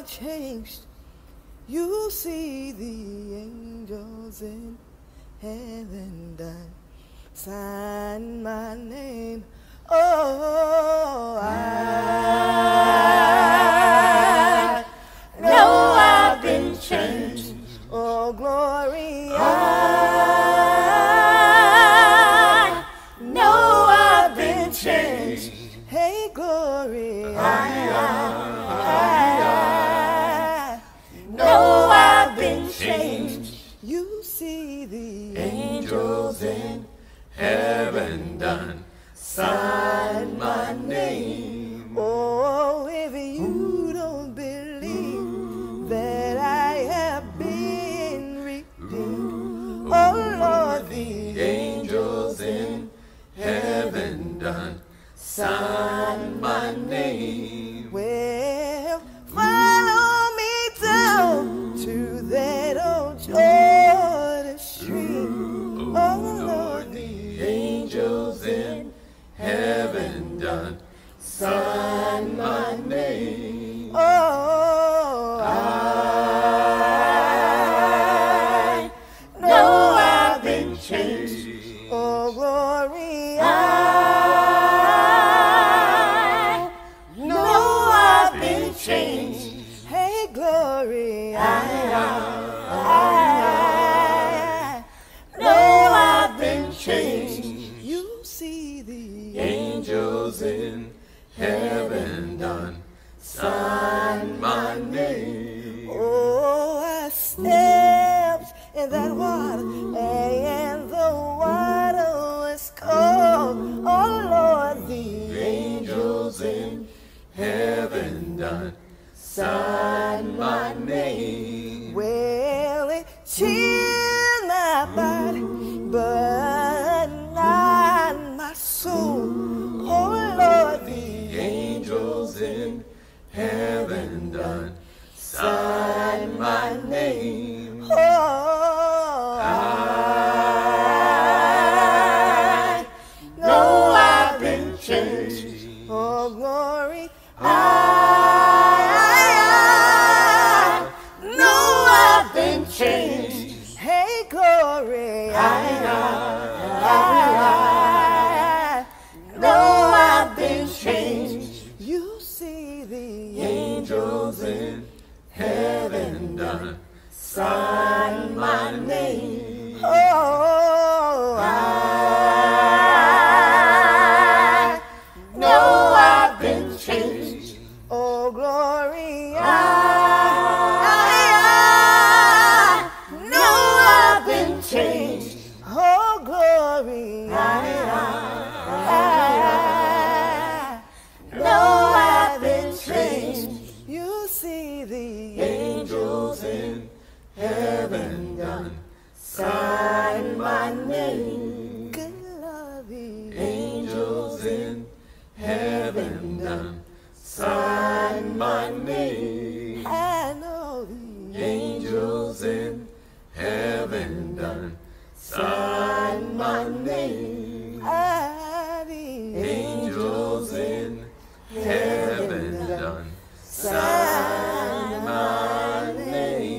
changed. You see the angels in heaven done sign my name. Oh, I know I've been changed. Oh, glory, I know I've been changed. Hey, glory, I know I've been changed. You see the angels in heaven done sign my name. Oh, if you don't believe that I have been redeemed, oh Lord, the angels in heaven done sign my name. Well, follow me down to that old Jordan stream. Oh Lord, the angels in heaven done sign my name. Oh, I know I've been changed. Oh, glory, I know I've been changed. Hey, glory, I know I've been changed. You see the angels in heaven done sign my name. Oh, I stepped in that water, and the water was cold. Oh Lord, the angels in heaven done sign my name. Well, it chilled my body, but not my soul. Oh Lord, the angels in heaven done sign my name. Oh, I know I've been changed. Oh, glory, I know I've been changed. Hey, glory, I know I've been changed. You see the angels in heaven done sign my name. Oh, I know I've been changed. Oh, glory, I know I've been changed. Oh, glory, I know I've been changed. You see the angels in heaven done sign my name. Good Lord, the angels in heaven done sign my name. I know the angels in heaven done sign my name. The angels in heaven done sign my name.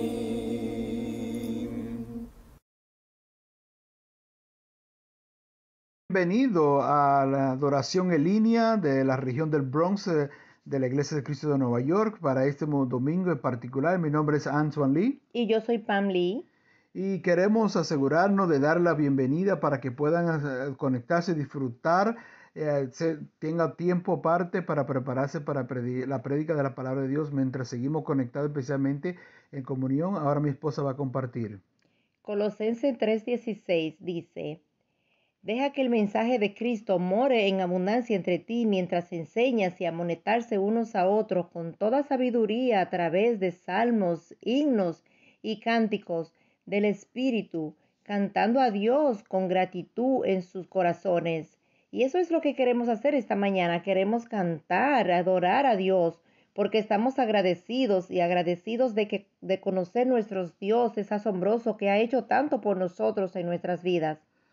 Bienvenido a la adoración en línea de la región del Bronx de la Iglesia de Cristo de Nueva York. Para este domingo en particular, mi nombre es Antoine Lee. Y yo soy Pam Lee. Y queremos asegurarnos de dar la bienvenida para que puedan conectarse y disfrutar, tenga tiempo aparte para prepararse para la prédica de la palabra de Dios mientras seguimos conectados especialmente en comunión. Ahora mi esposa va a compartir. Colosenses 3:16 dice: Deja que el mensaje de Cristo more en abundancia entre ti mientras enseñas y amonestarse unos a otros con toda sabiduría a través de salmos, himnos y cánticos del Espíritu, cantando a Dios con gratitud en sus corazones. Y eso es lo que queremos hacer esta mañana. Queremos cantar, adorar a Dios, porque estamos agradecidos de conocer nuestro Dios es asombroso que ha hecho tanto por nosotros en nuestras vidas.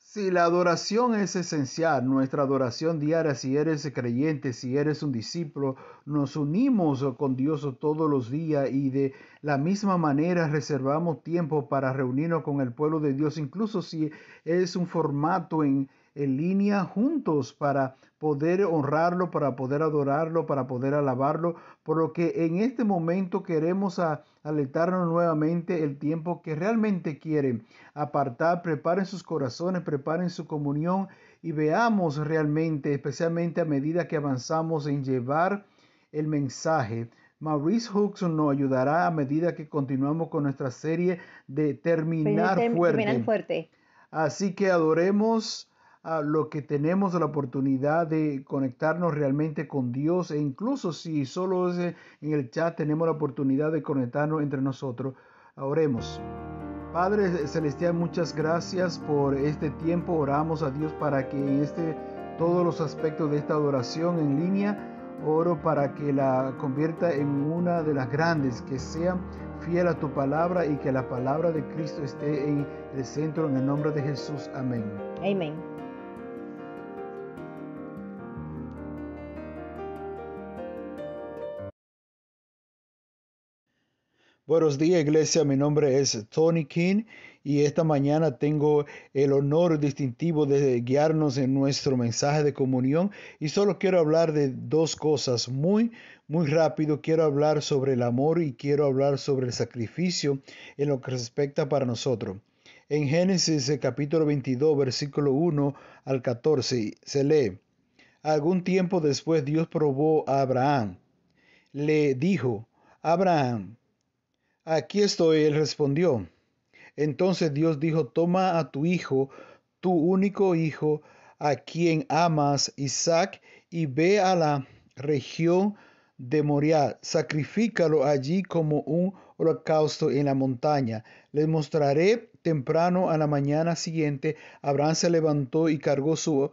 Sí, la adoración es esencial, nuestra adoración diaria, si eres creyente, si eres un discípulo, nos unimos con Dios todos los días y de la misma manera reservamos tiempo para reunirnos con el pueblo de Dios, incluso si es un formato en línea juntos para poder honrarlo, para poder adorarlo, para poder alabarlo, por lo que en este momento queremos alertarnos nuevamente el tiempo que realmente quieren apartar. Preparen sus corazones, preparen su comunión y veamos realmente, especialmente a medida que avanzamos en llevar el mensaje. Maurice Hudson nos ayudará a medida que continuamos con nuestra serie de Terminar Terminar Fuerte. fuerte. Así que adoremos a lo que tenemos la oportunidad de conectarnos realmente con Dios, e incluso si solo es en el chat tenemos la oportunidad de conectarnos entre nosotros. Oremos. Padre Celestial, muchas gracias por este tiempo. Oramos a Dios para que en todos los aspectos de esta adoración en línea, oro para que la convierta en una de las grandes, que sea fiel a tu palabra y que la palabra de Cristo esté en el centro, en el nombre de Jesús. Amén. Amén. Buenos días, iglesia. Mi nombre es Tony King y esta mañana tengo el honor distintivo de guiarnos en nuestro mensaje de comunión, y solo quiero hablar de dos cosas muy rápido. Quiero hablar sobre el amor y quiero hablar sobre el sacrificio en lo que respecta para nosotros. En Génesis capítulo 22, versículo 1 al 14 se lee: Algún tiempo después Dios probó a Abraham. Le dijo: Abraham, aquí estoy. Él respondió. Entonces Dios dijo: toma a tu hijo, tu único hijo, a quien amas, Isaac, y ve a la región de Moriah. Sacrifícalo allí como un holocausto en la montaña. Les mostraré. Temprano a la mañana siguiente, Abraham se levantó y cargó su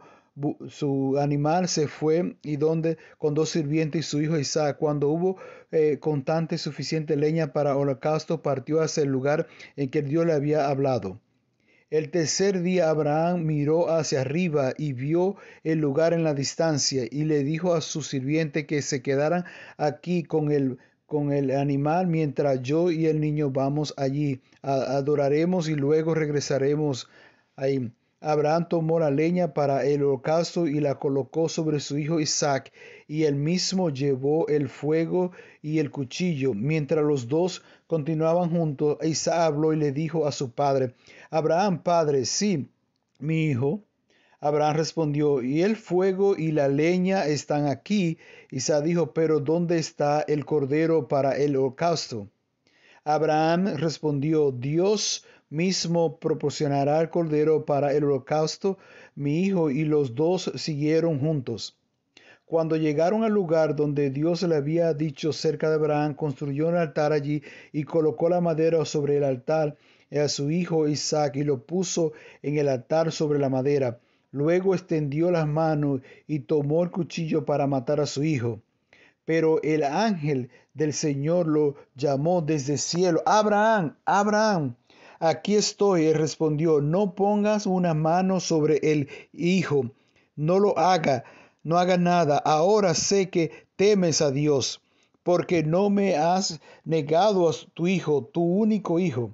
animal, se fue con dos sirvientes y su hijo Isaac. Cuando hubo contante suficiente leña para holocausto, partió hacia el lugar en que Dios le había hablado. El tercer día Abraham miró hacia arriba y vio el lugar en la distancia, y le dijo a su sirviente que se quedaran aquí con el animal mientras yo y el niño vamos allí, adoraremos y luego regresaremos ahí. Abraham tomó la leña para el holocausto y la colocó sobre su hijo Isaac, y él mismo llevó el fuego y el cuchillo. Mientras los dos continuaban juntos, Isaac habló y le dijo a su padre: Abraham, padre. Sí, mi hijo. Abraham respondió: y el fuego y la leña están aquí. Isaac dijo: pero ¿dónde está el cordero para el holocausto? Abraham respondió: Dios mismo proporcionará el cordero para el holocausto, mi hijo. Y los dos siguieron juntos. Cuando llegaron al lugar donde Dios le había dicho cerca de Abraham, construyó un altar allí y colocó la madera sobre el altar a su hijo Isaac, y lo puso en el altar sobre la madera. Luego extendió las manos y tomó el cuchillo para matar a su hijo. Pero el ángel del Señor lo llamó desde el cielo: Abraham, Abraham. Aquí estoy. Él respondió: no pongas una mano sobre el hijo, no lo haga, no haga nada. Ahora sé que temes a Dios, porque no me has negado a tu hijo, tu único hijo.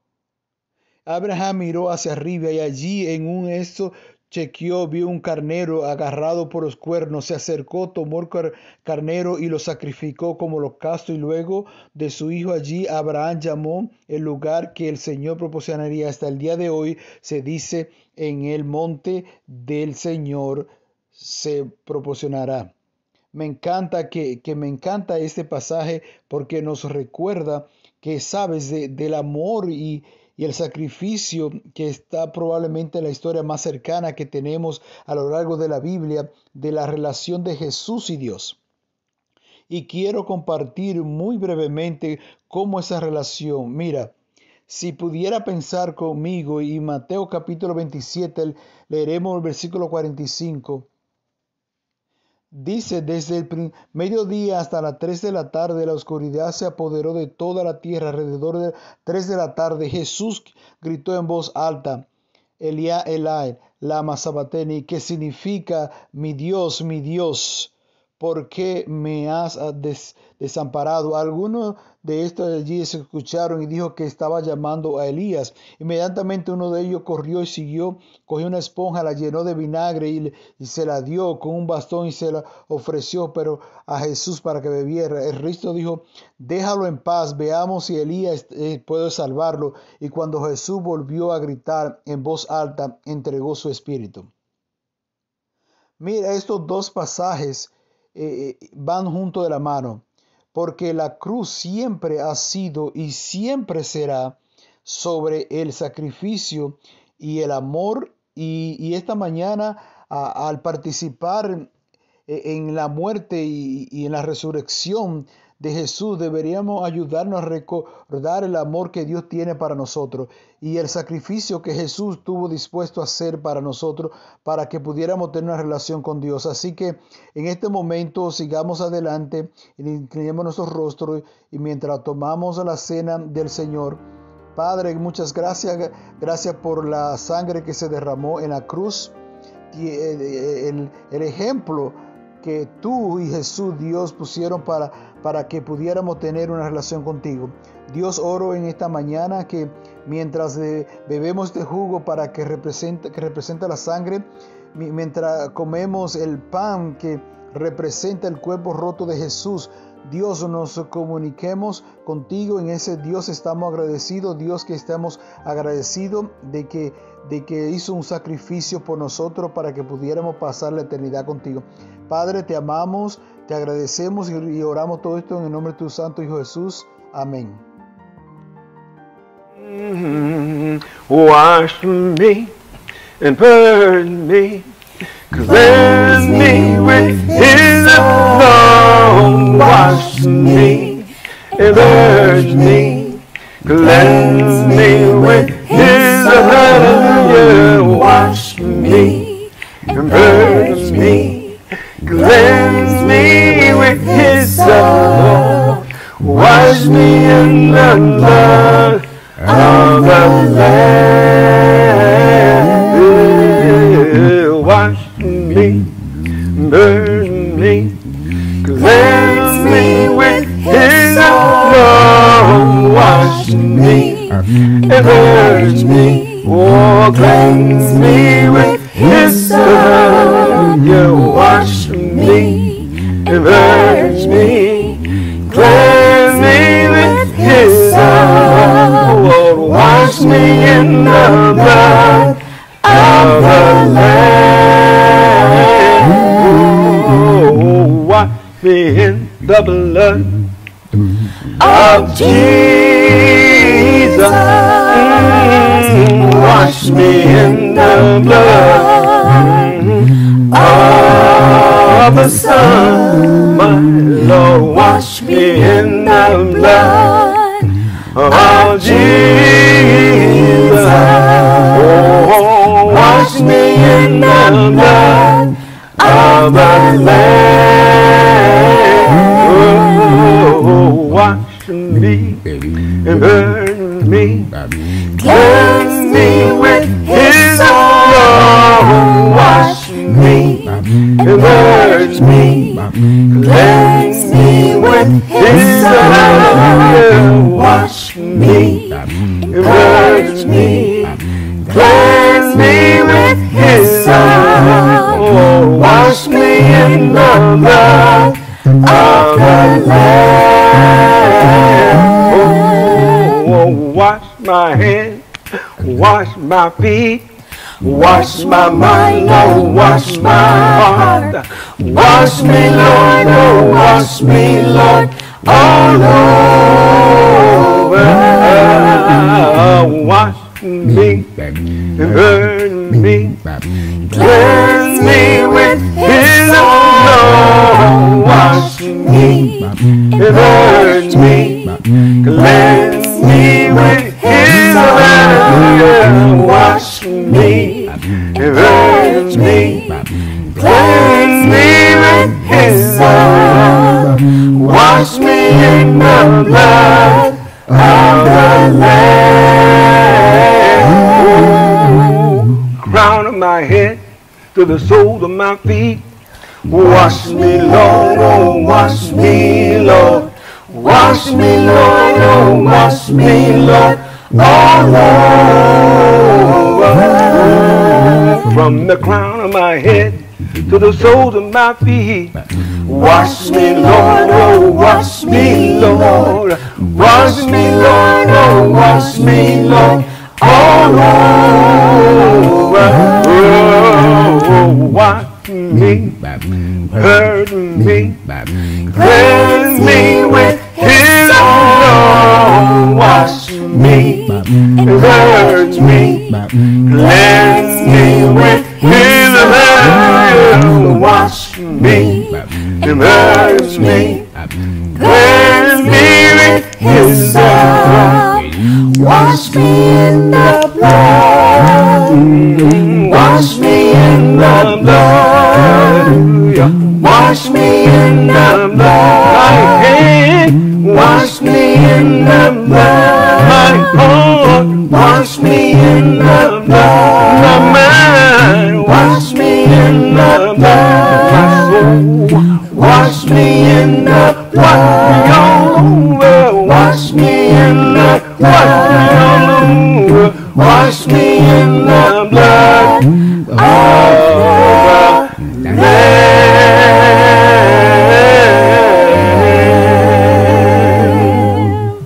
Abraham miró hacia arriba y allí en un chequeó, vio un carnero agarrado por los cuernos. Se acercó, tomó el carnero y lo sacrificó como holocausto, y luego de su hijo allí Abraham llamó el lugar que el Señor proporcionaría. Hasta el día de hoy se dice: en el monte del Señor se proporcionará. Me encanta me encanta este pasaje porque nos recuerda que sabes del amor y el sacrificio que está probablemente en la historia más cercana que tenemos a lo largo de la Biblia, de la relación de Jesús y Dios. Y quiero compartir muy brevemente cómo esa relación. Mira, si pudiera pensar conmigo, y Mateo capítulo 27, leeremos el versículo 45. Dice: desde el mediodía hasta las 3 de la tarde, la oscuridad se apoderó de toda la tierra. Alrededor de 3 de la tarde, Jesús gritó en voz alta: Elí, Elí, lama sabateni, que significa mi Dios, ¿por qué me has desamparado? Algunos de estos allí se escucharon y dijo que estaba llamando a Elías. Inmediatamente uno de ellos corrió y siguió, cogió una esponja, la llenó de vinagre y se la dio con un bastón y se la ofreció pero a Jesús para que bebiera. El resto dijo, déjalo en paz, veamos si Elías puede salvarlo. Y cuando Jesús volvió a gritar en voz alta, entregó su espíritu. Mira, estos dos pasajes van junto de la mano, porque la cruz siempre ha sido y siempre será sobre el sacrificio y el amor, y esta mañana al participar en la muerte y en la resurrección de Jesús, deberíamos ayudarnos a recordar el amor que Dios tiene para nosotros y el sacrificio que Jesús tuvo dispuesto a hacer para nosotros para que pudiéramos tener una relación con Dios. Así que en este momento sigamos adelante y inclinemos nuestros rostros y mientras tomamos la cena del Señor. Padre, muchas gracias por la sangre que se derramó en la cruz, el ejemplo que tú y Jesús, Dios, pusieron para que pudiéramos tener una relación contigo. Dios, oro en esta mañana que mientras bebemos este jugo para que representa la sangre, mientras comemos el pan que representa el cuerpo roto de Jesús, Dios, nos comuniquemos contigo. En ese Dios estamos agradecidos, Dios, que estamos agradecidos de que hizo un sacrificio por nosotros para que pudiéramos pasar la eternidad contigo. Padre, te amamos, te agradecemos y oramos todo esto en el nombre de tu santo Hijo Jesús. Amén. Wash me and burn me, cleanse me with His love. Wash me and burn me, cleanse me with His love. Wash me and burn me, cleanse me with His love. Wash me in the blood of the Lamb. Wash me, burn me, cleanse me with His love. Wash me and purge me, oh, cleanse me with His love. Yeah, wash me and purge me, cleanse me with His love. Oh, wash me in the blood of the Lamb. Oh, wash me in the blood of Jesus. Wash me in the blood of the Son, my Lord. Wash me in the blood of Jesus. Oh, wash me in the blood of the Lamb. Oh, wash me and burn me, cleanse me with His love. Wash me and purge me, cleanse me with His love. Wash me and purge me, cleanse me with His love. Oh, wash me in the blood of the Lamb. Oh, wash my hands, wash my feet, wash my mind, oh, wash my heart. Wash me, Lord, oh, wash me, Lord, all over. Wash me and burn me, cleanse me with His love. Wash me and burn me, cleanse me with His love. Wash me and burn me, cleanse me with His love. Wash me in the blood of the Lamb. Crown of my head, to the soles of my feet. Wash me, Lord, oh, wash me, Lord. Wash me, Lord, oh, wash me, Lord, all over. From the crown of my head to the soles of my feet. Wash me, Lord, oh, wash me, Lord. Wash me, Lord, oh, wash me, Lord, all over. Oh, wash me, purge me, cleanse me with His own. Wash me, purge me, cleanse me with His own. Wash me, purge me, cleanse me with His own. Wash me in the blood. Wash me in the blood. Wash me in the blood. Wash me in the blood. My heart. Wash me in the blood. My mind. Wash me in the blood. My soul. Wash me in the blood. Wash me in the blood. Wash me in the blood of the Lamb.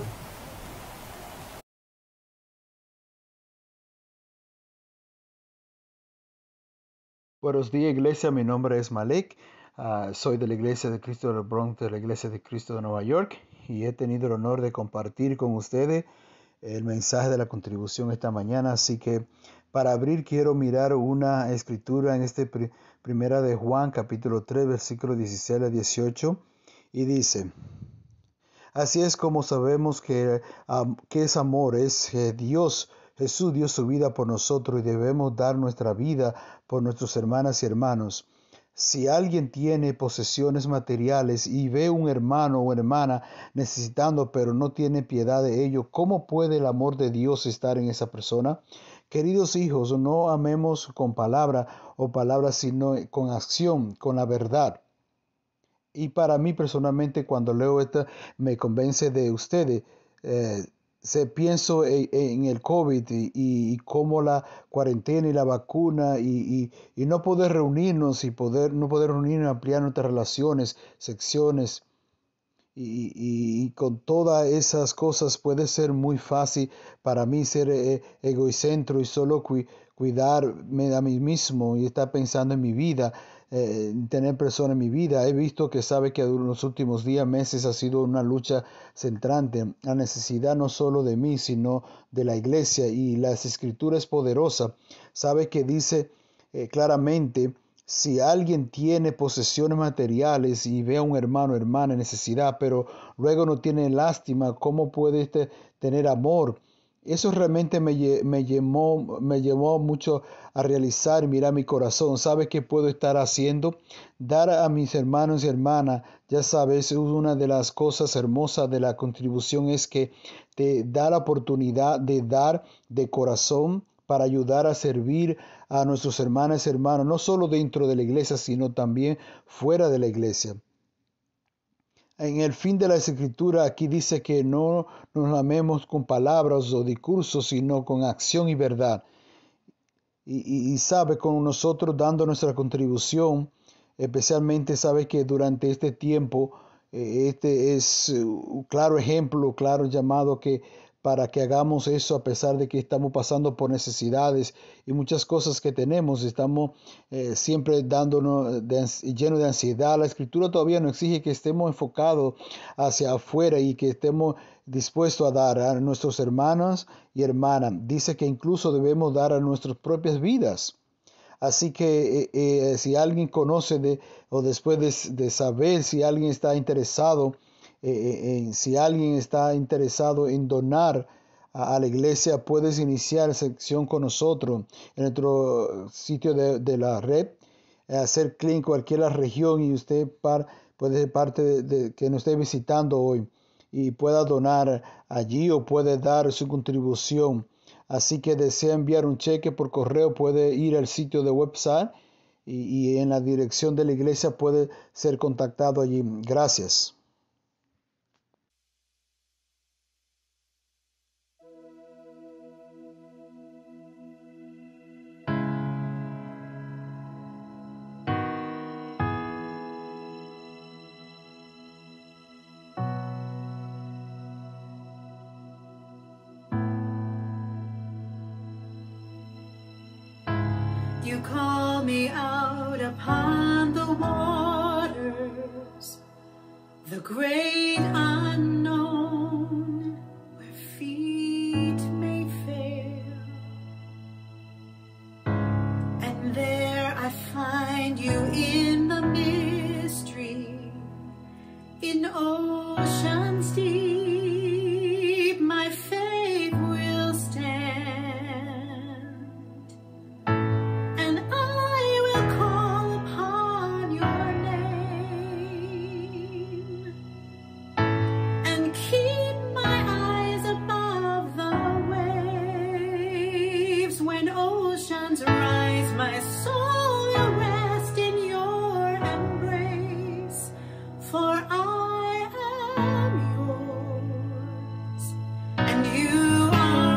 Buenos días, iglesia. Mi nombre es Malek. Soy de la Iglesia de Cristo del Bronx, de la Iglesia de Cristo de Nueva York, y he tenido el honor de compartir con ustedes el mensaje de la contribución esta mañana. Así que para abrir quiero mirar una escritura en primera de Juan, capítulo 3, versículos 16 a 18, y dice: así es como sabemos que es amor, es Dios. Jesús dio su vida por nosotros y debemos dar nuestra vida por nuestras hermanas y hermanos. Si alguien tiene posesiones materiales y ve un hermano o hermana necesitando pero no tiene piedad de ello, ¿cómo puede el amor de Dios estar en esa persona? Queridos hijos, no amemos con palabra o palabras, sino con acción, con la verdad. Y para mí personalmente, cuando leo esto, me convence de ustedes. Pienso en el COVID y cómo la cuarentena y la vacuna y no poder reunirnos y no poder reunirnos, ampliar nuestras relaciones, secciones y con todas esas cosas puede ser muy fácil para mí ser egocéntrico y solo cuidarme a mí mismo y estar pensando en mi vida. Tener personas en mi vida. He visto que sabe que en los últimos días, meses ha sido una lucha centrante, la necesidad no solo de mí, sino de la iglesia, y las escrituras poderosas. Sabe que dice claramente: si alguien tiene posesiones materiales y ve a un hermano o hermana en necesidad, pero luego no tiene lástima, ¿cómo puede tener amor? Eso realmente me llevó mucho a realizar y mirar mi corazón. ¿Sabe qué puedo estar haciendo? Dar a mis hermanos y hermanas. Ya sabes, una de las cosas hermosas de la contribución es que te da la oportunidad de dar de corazón para ayudar a servir a nuestros hermanos y hermanos, no solo dentro de la iglesia, sino también fuera de la iglesia. En el fin de la escritura aquí dice que no nos amemos con palabras o discursos, sino con acción y verdad. Y sabe, con nosotros dando nuestra contribución, especialmente sabe que durante este tiempo, este es un claro ejemplo, claro llamado para que hagamos eso, a pesar de que estamos pasando por necesidades y muchas cosas que tenemos. Estamos siempre dándonos lleno de ansiedad. La escritura todavía nos exige que estemos enfocados hacia afuera y que estemos dispuestos a dar a nuestros hermanos y hermanas. Dice que incluso debemos dar a nuestras propias vidas. Así que si alguien conoce o después de saber si alguien está interesado, si alguien está interesado en donar a la iglesia, puedes iniciar sección con nosotros en nuestro sitio de la red, hacer clic en cualquier región y usted puede ser parte de que nos esté visitando hoy y pueda donar allí o puede dar su contribución. Así que desea enviar un cheque por correo, puede ir al sitio de website y en la dirección de la iglesia puede ser contactado allí. Gracias. You call me out upon the waters, the great unknown, where feet may fail. And there I find you in the mystery, in oceans deep, my faith will stand. Rise, my soul will rest in your embrace, for I am yours, and you are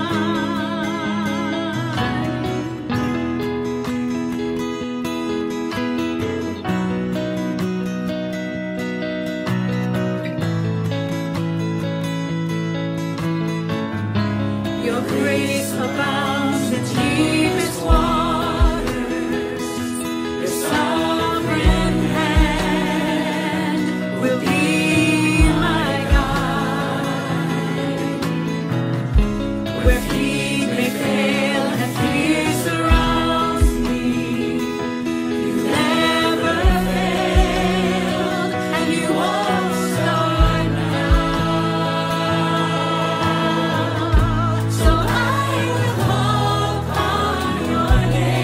mine. Your grace abounds in deepest waters. Your sovereign hand will be my guide. Where feet may fail and fear surrounds me, you never failed and you won't start now. So I will call upon your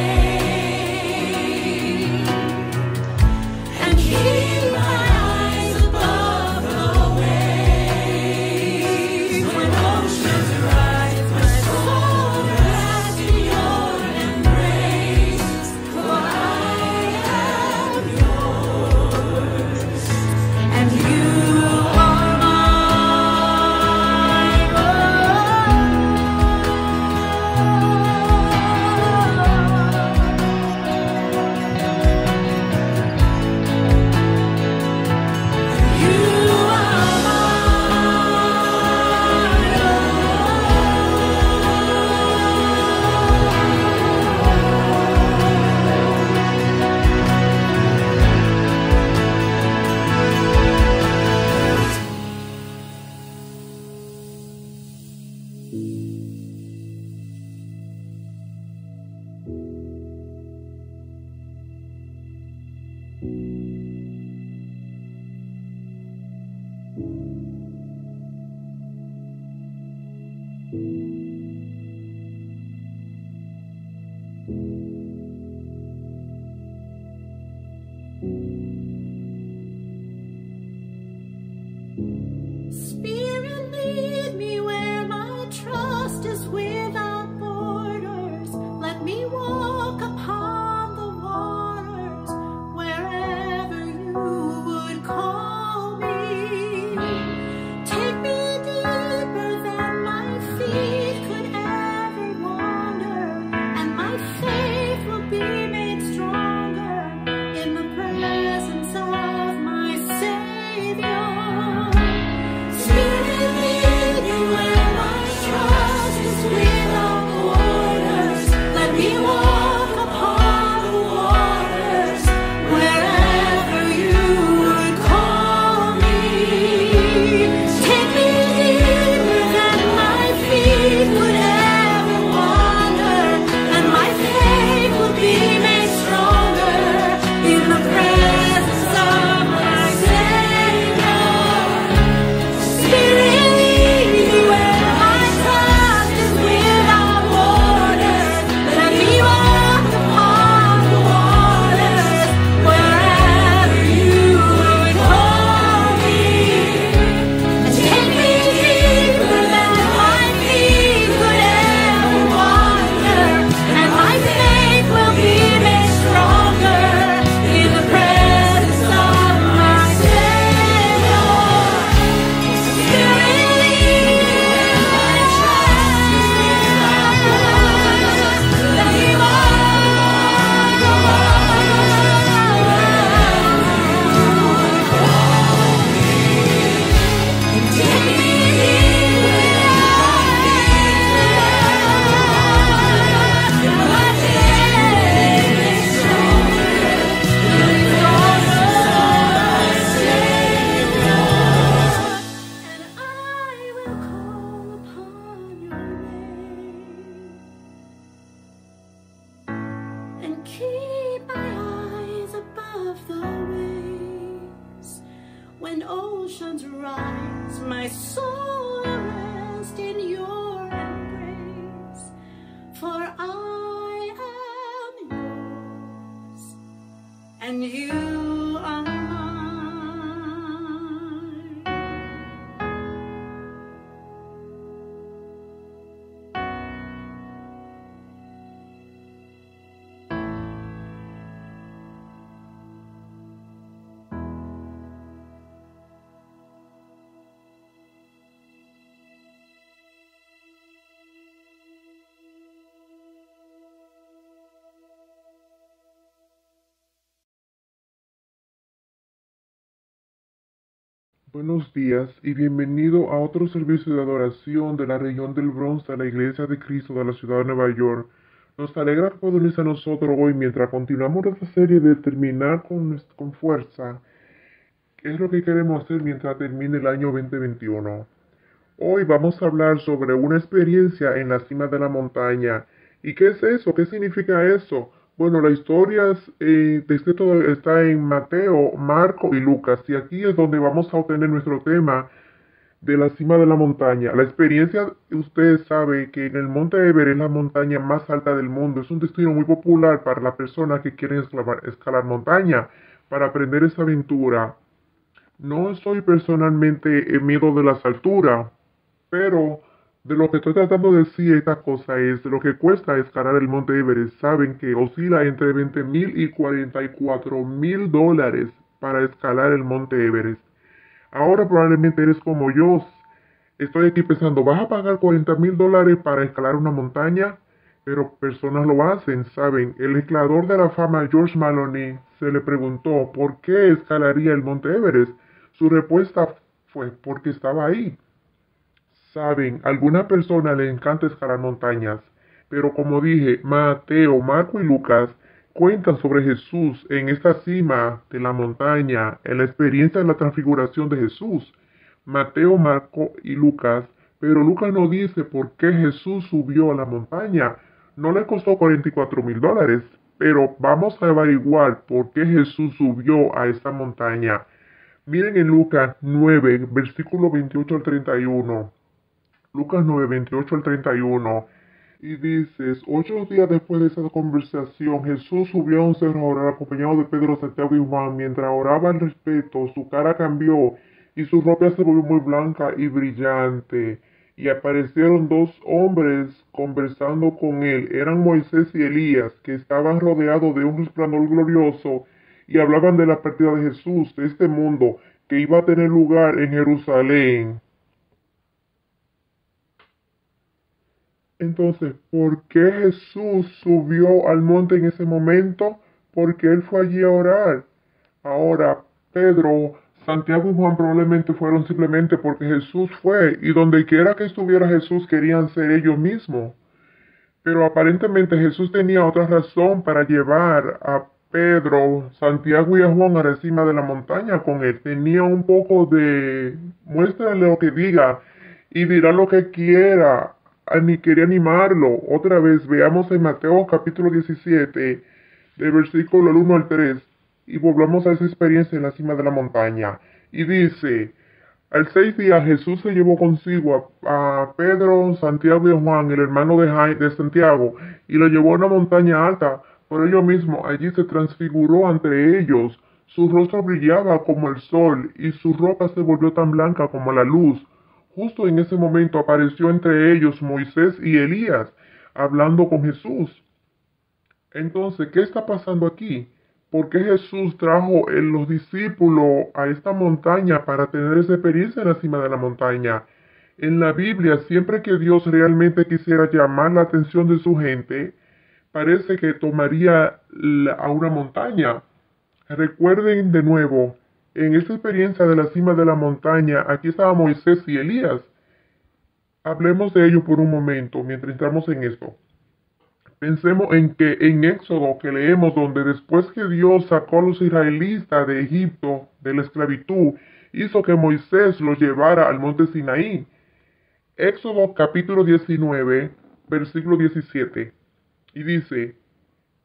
name and keep my eyes above the waves. When oceans rise, my soul rests in your embrace, for I am yours, and you are mine. You Spirit, lead me where my trust is without borders. Let me walk upon the waters wherever you would call me. Take me deeper than my feet could ever wander, and my faith will be made stronger in the presence of my Savior. Spirit, lead me where my trust is without borders. Let me walk upon the waters wherever you would call me. Take me deeper than my feet would ever wander, and my faith will be made stronger in the presence of my Savior. Spirit, lead me where my trust is without borders. Let me walk upon the waters wherever you would call me. rise, my soul rest in your embrace, for I am yours, and you are mine. Buenos días y bienvenido a otro servicio de adoración de la región del Bronx de la Iglesia de Cristo de la ciudad de Nueva York. Nos alegra que pueda unirse a nosotros hoy mientras continuamos esta serie de terminar con fuerza, que es lo que queremos hacer mientras termine el año 2021. Hoy vamos a hablar sobre una experiencia en la cima de la montaña. ¿Y qué es eso? ¿Qué significa eso? Bueno, la historia de esto está en Mateo, Marco y Lucas, y aquí es donde vamos a obtener nuestro tema de la cima de la montaña. La experiencia, usted sabe que en el Monte Everest es la montaña más alta del mundo. Es un destino muy popular para las personas que quieren escalar montaña, para aprender esa aventura. No soy personalmente en miedo de las alturas, pero de lo que estoy tratando de decir esta cosa es de lo que cuesta escalar el Monte Everest. Saben que oscila entre $20,000 y $44,000 para escalar el Monte Everest. Ahora probablemente eres como yo. Estoy aquí pensando, ¿vas a pagar $40,000 para escalar una montaña? Pero personas lo hacen, ¿saben? El escalador de la fama George Maloney se le preguntó ¿por qué escalaría el Monte Everest? Su respuesta fue porque estaba ahí. Saben, a alguna persona le encanta escalar montañas, pero como dije, Mateo, Marco y Lucas cuentan sobre Jesús en esta cima de la montaña, en la experiencia de la transfiguración de Jesús. Mateo, Marco y Lucas, pero Lucas no dice por qué Jesús subió a la montaña. No le costó $44,000, pero vamos a averiguar por qué Jesús subió a esta montaña. Miren en Lucas 9, versículo 28 al 31. Lucas 9, 28 al 31, y dices, 8 días después de esa conversación, Jesús subió a un cerro a orar acompañado de Pedro, Santiago y Juan. Mientras oraba al respecto, su cara cambió y su ropa se volvió muy blanca y brillante. Y aparecieron dos hombres conversando con él. Eran Moisés y Elías, que estaban rodeados de un resplandor glorioso y hablaban de la partida de Jesús de este mundo, que iba a tener lugar en Jerusalén. Entonces, ¿por qué Jesús subió al monte en ese momento? Porque él fue allí a orar. Ahora, Pedro, Santiago y Juan probablemente fueron simplemente porque Jesús fue, y donde quiera que estuviera Jesús querían ser ellos mismos. Pero aparentemente Jesús tenía otra razón para llevar a Pedro, Santiago y a Juan a la cima de la montaña con él. Tenía un poco de, muéstrale lo que diga y dirá lo que quiera. Ni quería animarlo. Otra vez veamos en Mateo capítulo 17, del versículo 1 al 3, y volvamos a esa experiencia en la cima de la montaña. Y dice, al 6 días Jesús se llevó consigo a Pedro, Santiago y Juan, el hermano de Santiago, y lo llevó a una montaña alta. Por ello mismo allí se transfiguró ante ellos. Su rostro brillaba como el sol, y su ropa se volvió tan blanca como la luz. Justo en ese momento apareció entre ellos Moisés y Elías, hablando con Jesús. Entonces, ¿qué está pasando aquí? ¿Por qué Jesús trajo a los discípulos a esta montaña para tener esa experiencia en la cima de la montaña? En la Biblia, siempre que Dios realmente quisiera llamar la atención de su gente, parece que tomaría a una montaña. Recuerden de nuevo, en esta experiencia de la cima de la montaña, aquí estaba Moisés y Elías. Hablemos de ello por un momento mientras entramos en esto. Pensemos en que en Éxodo que leemos, donde después que Dios sacó a los israelitas de Egipto, de la esclavitud, hizo que Moisés los llevara al monte Sinaí. Éxodo capítulo 19, versículo 17. Y dice,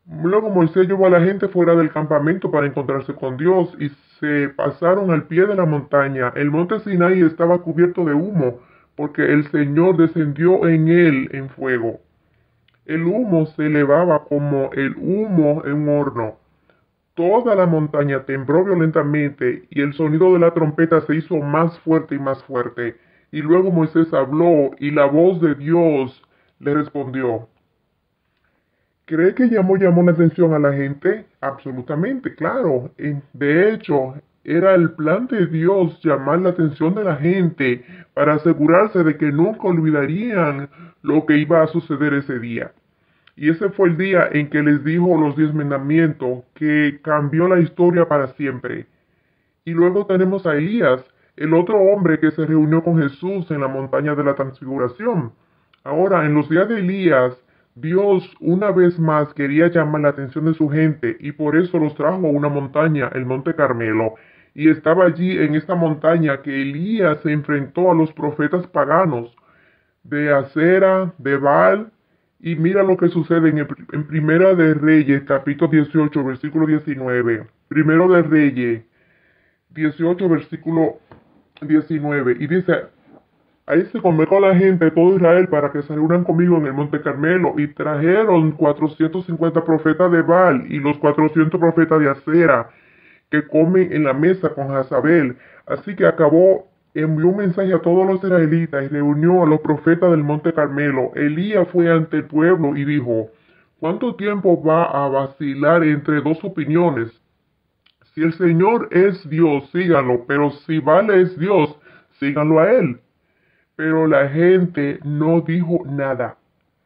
Luego Moisés llevó a la gente fuera del campamento para encontrarse con Dios y se pasaron al pie de la montaña. El monte Sinaí estaba cubierto de humo porque el Señor descendió en él en fuego. El humo se elevaba como el humo en un horno. Toda la montaña tembló violentamente y el sonido de la trompeta se hizo más fuerte y más fuerte. Y luego Moisés habló y la voz de Dios le respondió. ¿Cree que llamó la atención a la gente? Absolutamente, claro. De hecho, era el plan de Dios llamar la atención de la gente para asegurarse de que nunca olvidarían lo que iba a suceder ese día. Y ese fue el día en que les dijo los 10 mandamientos, que cambió la historia para siempre. Y luego tenemos a Elías, el otro hombre que se reunió con Jesús en la montaña de la transfiguración. Ahora, en los días de Elías, Dios una vez más quería llamar la atención de su gente y por eso los trajo a una montaña, el Monte Carmelo. Y estaba allí en esta montaña que Elías se enfrentó a los profetas paganos de Acera, de Baal. Y mira lo que sucede en Primera de Reyes, capítulo 18, versículo 19. Primero de Reyes, 18, versículo 19. Y dice, ahí se convocó a la gente de todo Israel para que se reúnan conmigo en el Monte Carmelo. Y trajeron 450 profetas de Baal y los 400 profetas de Acera, que comen en la mesa con Jezabel. Así que envió un mensaje a todos los israelitas y reunió a los profetas del Monte Carmelo. Elías fue ante el pueblo y dijo, ¿cuánto tiempo va a vacilar entre dos opiniones? Si el Señor es Dios, síganlo, pero si Baal es Dios, síganlo a él. Pero la gente no dijo nada.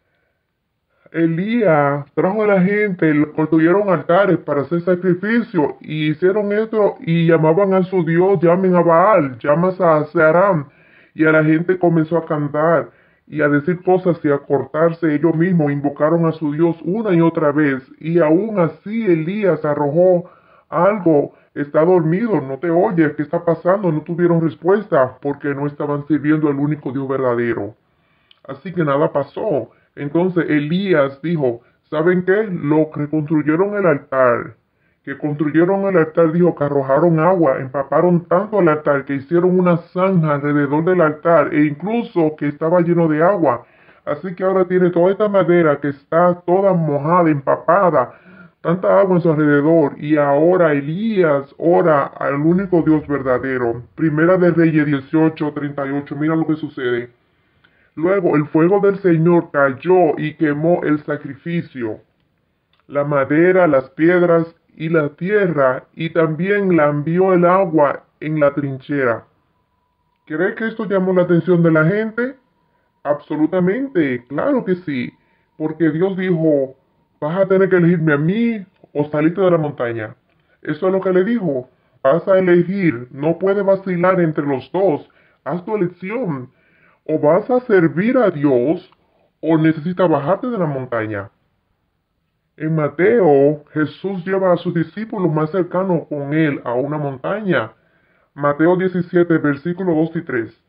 Elías trajo a la gente, construyeron altares para hacer sacrificio y hicieron esto y llamaban a su Dios, llamen a Baal, llamas a Searam, y a la gente comenzó a cantar y a decir cosas y a cortarse ellos mismos, invocaron a su Dios una y otra vez y aún así Elías arrojó algo, está dormido, no te oye, ¿qué está pasando? No tuvieron respuesta porque no estaban sirviendo al único Dios verdadero. Así que nada pasó. Entonces Elías dijo, ¿saben qué? Lo que construyeron el altar, dijo que arrojaron agua, empaparon tanto el altar que hicieron una zanja alrededor del altar e incluso que estaba lleno de agua. Así que ahora tiene toda esta madera que está toda mojada, empapada, tanta agua en su alrededor. Y ahora Elías ora al único Dios verdadero. Primera de Reyes 18:38, mira lo que sucede. Luego el fuego del Señor cayó y quemó el sacrificio, la madera, las piedras y la tierra, y también lambió el agua en la trinchera. ¿Cree que esto llamó la atención de la gente? Absolutamente, claro que sí, porque Dios dijo, vas a tener que elegirme a mí o salirte de la montaña. Eso es lo que le dijo, vas a elegir, no puedes vacilar entre los dos, haz tu elección. O vas a servir a Dios o necesitas bajarte de la montaña. En Mateo, Jesús lleva a sus discípulos más cercanos con él a una montaña. Mateo 17, versículos 2 y 3.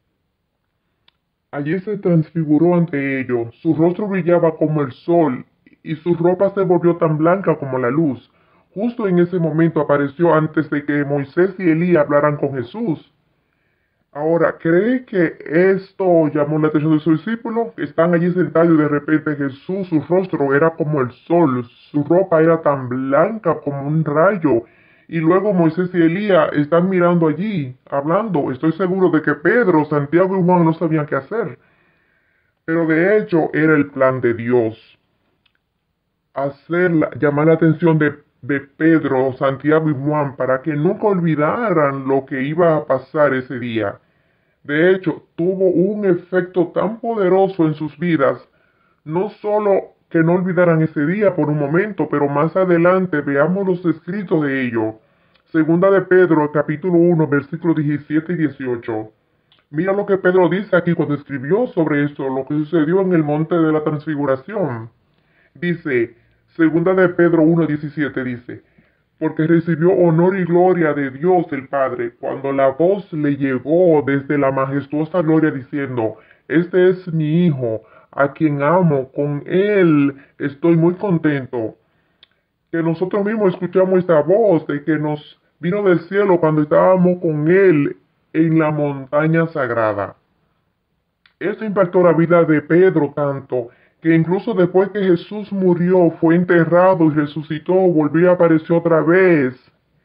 Allí se transfiguró ante ellos, su rostro brillaba como el sol y su ropa se volvió tan blanca como la luz. Justo en ese momento apareció antes de que Moisés y Elías hablaran con Jesús. Ahora, ¿cree que esto llamó la atención de sus discípulos? Están allí sentados y de repente Jesús, su rostro era como el sol, su ropa era tan blanca como un rayo. Y luego Moisés y Elías están mirando allí, hablando. Estoy seguro de que Pedro, Santiago y Juan no sabían qué hacer. Pero de hecho era el plan de Dios. Llamar la atención de Pedro, Santiago y Juan para que nunca olvidaran lo que iba a pasar ese día. De hecho, tuvo un efecto tan poderoso en sus vidas, no solo que no olvidaran ese día por un momento, pero más adelante veamos los escritos de ello. Segunda de Pedro, capítulo 1, versículos 17 y 18. Mira lo que Pedro dice aquí cuando escribió sobre esto, lo que sucedió en el monte de la transfiguración. Dice, Segunda de Pedro 1, 17 dice, porque recibió honor y gloria de Dios el Padre, cuando la voz le llegó desde la majestuosa gloria diciendo, este es mi Hijo, a quien amo, con él estoy muy contento. que nosotros mismos escuchamos esta voz de que nos vino del cielo cuando estábamos con Él en la montaña sagrada. Esto impactó la vida de Pedro tanto que incluso después que Jesús murió, fue enterrado y resucitó, volvió a aparecer otra vez.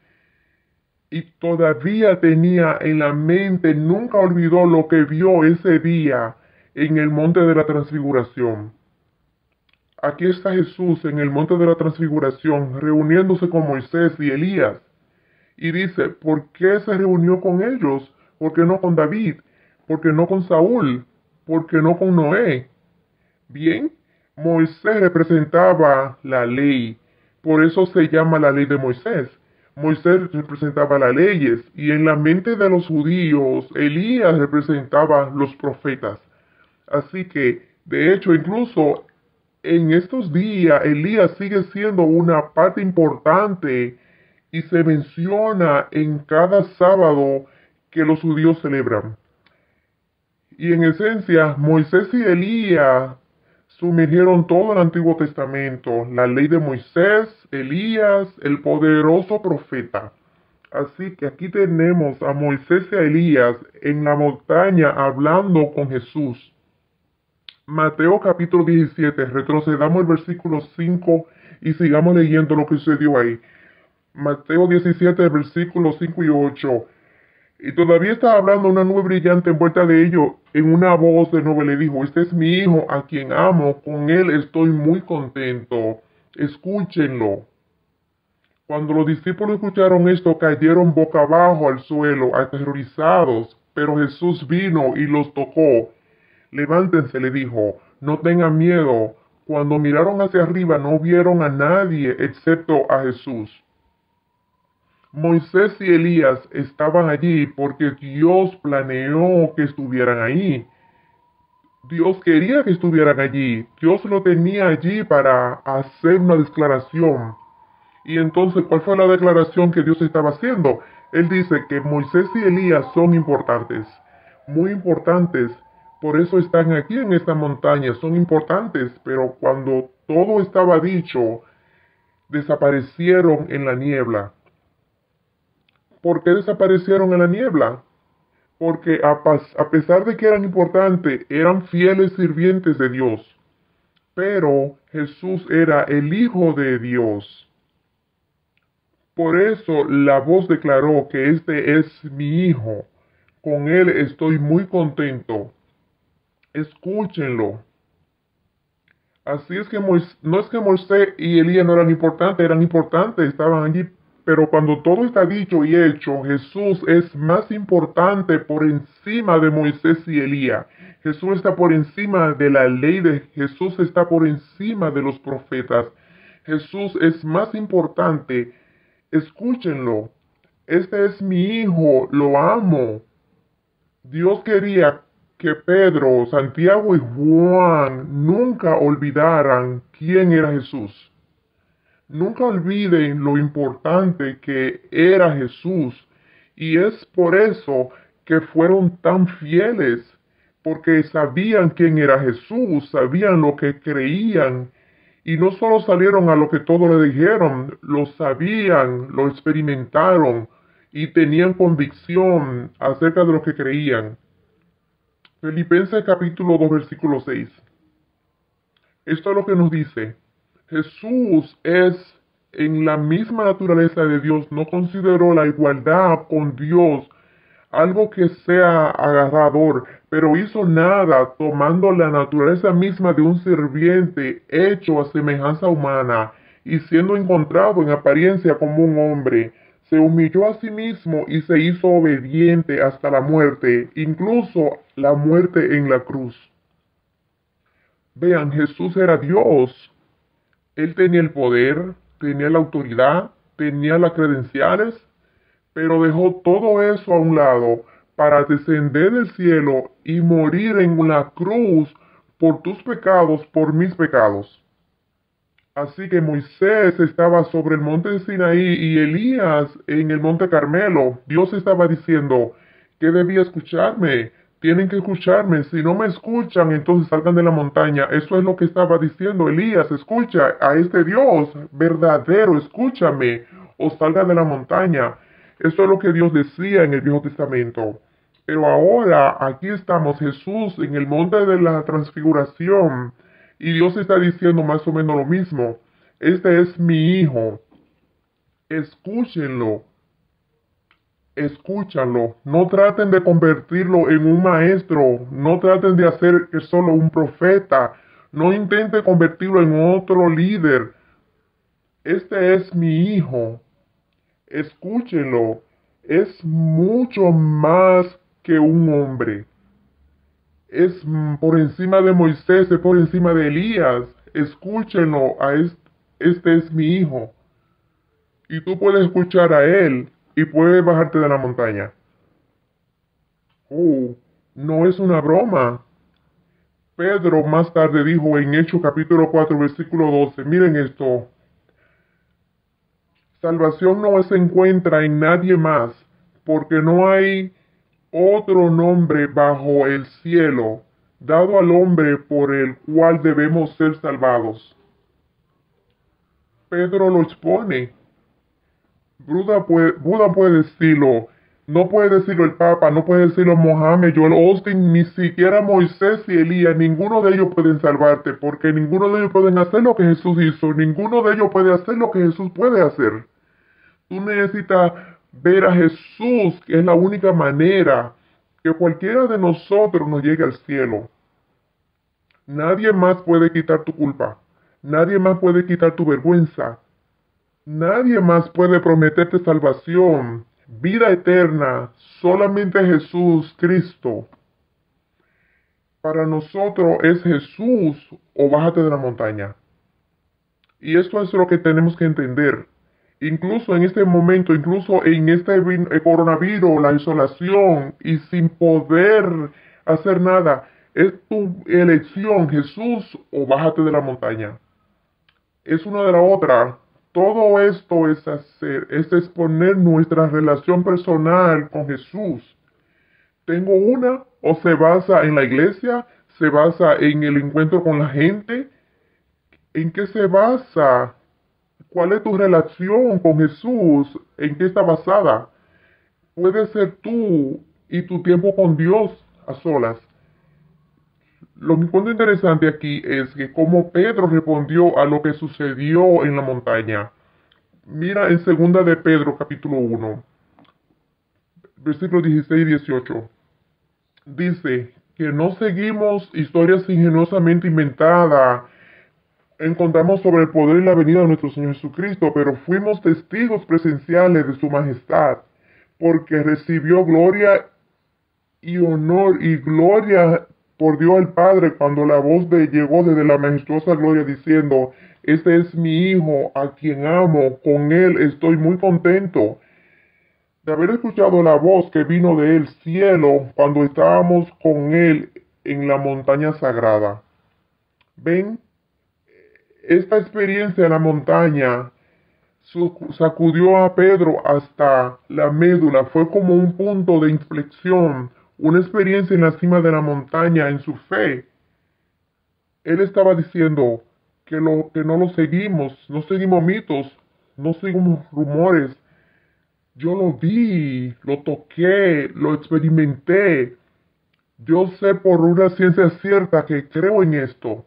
Y todavía tenía en la mente, nunca olvidó lo que vio ese día en el monte de la transfiguración. Aquí está Jesús en el monte de la transfiguración, reuniéndose con Moisés y Elías. Y dice, ¿por qué se reunió con ellos? ¿Por qué no con David? ¿Por qué no con Saúl? ¿Por qué no con Noé? Bien, Moisés representaba la ley, por eso se llama la ley de Moisés. Moisés representaba las leyes y en la mente de los judíos, Elías representaba los profetas. Así que, de hecho, incluso en estos días, Elías sigue siendo una parte importante y se menciona en cada sábado que los judíos celebran. Y en esencia, Moisés y Elías sumergieron todo el Antiguo Testamento, la ley de Moisés, Elías, el poderoso profeta. Así que aquí tenemos a Moisés y a Elías en la montaña hablando con Jesús. Mateo capítulo 17, retrocedamos el versículo 5 y sigamos leyendo lo que sucedió ahí. Mateo 17, versículos 5 y 8. Y todavía estaba hablando una nube brillante envuelta de ellos. En una voz de nuevo le dijo, este es mi hijo a quien amo, con él estoy muy contento. Escúchenlo. Cuando los discípulos escucharon esto, cayeron boca abajo al suelo, aterrorizados. Pero Jesús vino y los tocó. Levántense, le dijo, no tengan miedo. Cuando miraron hacia arriba no vieron a nadie excepto a Jesús. Moisés y Elías estaban allí porque Dios planeó que estuvieran ahí. Dios quería que estuvieran allí. Dios lo tenía allí para hacer una declaración. Y entonces, ¿cuál fue la declaración que Dios estaba haciendo? Él dice que Moisés y Elías son importantes, muy importantes. Por eso están aquí en esta montaña, son importantes. Pero cuando todo estaba dicho, desaparecieron en la niebla. ¿Por qué desaparecieron en la niebla? Porque a pesar de que eran importantes, eran fieles sirvientes de Dios. Pero Jesús era el Hijo de Dios. Por eso la voz declaró que este es mi Hijo. Con él estoy muy contento. Escúchenlo. Así es que no es que Moisés y Elías no eran importantes, estaban allí. Pero cuando todo está dicho y hecho, Jesús es más importante por encima de Moisés y Elías. Jesús está por encima de la ley Jesús está por encima de los profetas. Jesús es más importante. Escúchenlo. Este es mi hijo, lo amo. Dios quería que Pedro, Santiago y Juan nunca olvidaran quién era Jesús. Nunca olviden lo importante que era Jesús. Y es por eso que fueron tan fieles. Porque sabían quién era Jesús, sabían lo que creían. Y no solo salieron a lo que todos le dijeron, lo sabían, lo experimentaron y tenían convicción acerca de lo que creían. Filipenses capítulo 2 versículo 6. Esto es lo que nos dice. Jesús es en la misma naturaleza de Dios, no consideró la igualdad con Dios algo que sea agarrador, pero hizo nada tomando la naturaleza misma de un sirviente hecho a semejanza humana y siendo encontrado en apariencia como un hombre, se humilló a sí mismo y se hizo obediente hasta la muerte, incluso la muerte en la cruz. Vean, Jesús era Dios. Él tenía el poder, tenía la autoridad, tenía las credenciales, pero dejó todo eso a un lado para descender del cielo y morir en la cruz por tus pecados, por mis pecados. Así que Moisés estaba sobre el monte de Sinaí y Elías en el monte Carmelo. Dios estaba diciendo que debía escucharme. Tienen que escucharme. Si no me escuchan, entonces salgan de la montaña. Eso es lo que estaba diciendo Elías. Escucha a este Dios verdadero. Escúchame o salga de la montaña. Eso es lo que Dios decía en el Viejo Testamento. Pero ahora aquí estamos, Jesús en el monte de la transfiguración. Y Dios está diciendo más o menos lo mismo. Este es mi hijo. Escúchenlo. Escúchalo, no traten de convertirlo en un maestro, no traten de hacer que solo un profeta, no intenten convertirlo en otro líder. Este es mi hijo, escúchenlo, es mucho más que un hombre, es por encima de Moisés, es por encima de Elías, escúchenlo, este es mi hijo, y tú puedes escuchar a él. Y puedes bajarte de la montaña. Oh, no es una broma. Pedro más tarde dijo en Hechos capítulo 4, versículo 12, miren esto. Salvación no se encuentra en nadie más, porque no hay otro nombre bajo el cielo dado al hombre por el cual debemos ser salvados. Pedro lo expone. Buda puede decirlo, no puede decirlo el Papa, no puede decirlo Mohammed, Joel Austin, ni siquiera Moisés y Elías, ninguno de ellos pueden salvarte, porque ninguno de ellos pueden hacer lo que Jesús hizo, ninguno de ellos puede hacer lo que Jesús puede hacer. Tú necesitas ver a Jesús, que es la única manera que cualquiera de nosotros nos llegue al cielo. Nadie más puede quitar tu culpa, nadie más puede quitar tu vergüenza. Nadie más puede prometerte salvación, vida eterna, solamente Jesús Cristo. Para nosotros es Jesús o bájate de la montaña. Y esto es lo que tenemos que entender. Incluso en este momento, incluso en este coronavirus, la isolación y sin poder hacer nada, es tu elección, Jesús o bájate de la montaña. Es una de la otra. Todo esto es exponer nuestra relación personal con Jesús. Tengo una, o se basa en la iglesia, se basa en el encuentro con la gente. ¿En qué se basa? ¿Cuál es tu relación con Jesús? ¿En qué está basada? Puede ser tú y tu tiempo con Dios a solas. Lo que encuentro interesante aquí es que cómo Pedro respondió a lo que sucedió en la montaña. Mira en 2 de Pedro capítulo 1, versículos 16 y 18. Dice que no seguimos historias ingeniosamente inventadas. Encontramos sobre el poder y la venida de nuestro Señor Jesucristo, pero fuimos testigos presenciales de su majestad, porque recibió gloria y honor y gloria por Dios el Padre cuando la voz llegó desde la majestuosa gloria diciendo, este es mi Hijo a quien amo, con él estoy muy contento. De haber escuchado la voz que vino del cielo cuando estábamos con él en la montaña sagrada. ¿Ven? Esta experiencia en la montaña sacudió a Pedro hasta la médula, fue como un punto de inflexión, una experiencia en la cima de la montaña en su fe. Él estaba diciendo que no lo seguimos, no seguimos mitos, no seguimos rumores. Yo lo vi, lo toqué, lo experimenté. Yo sé por una ciencia cierta que creo en esto.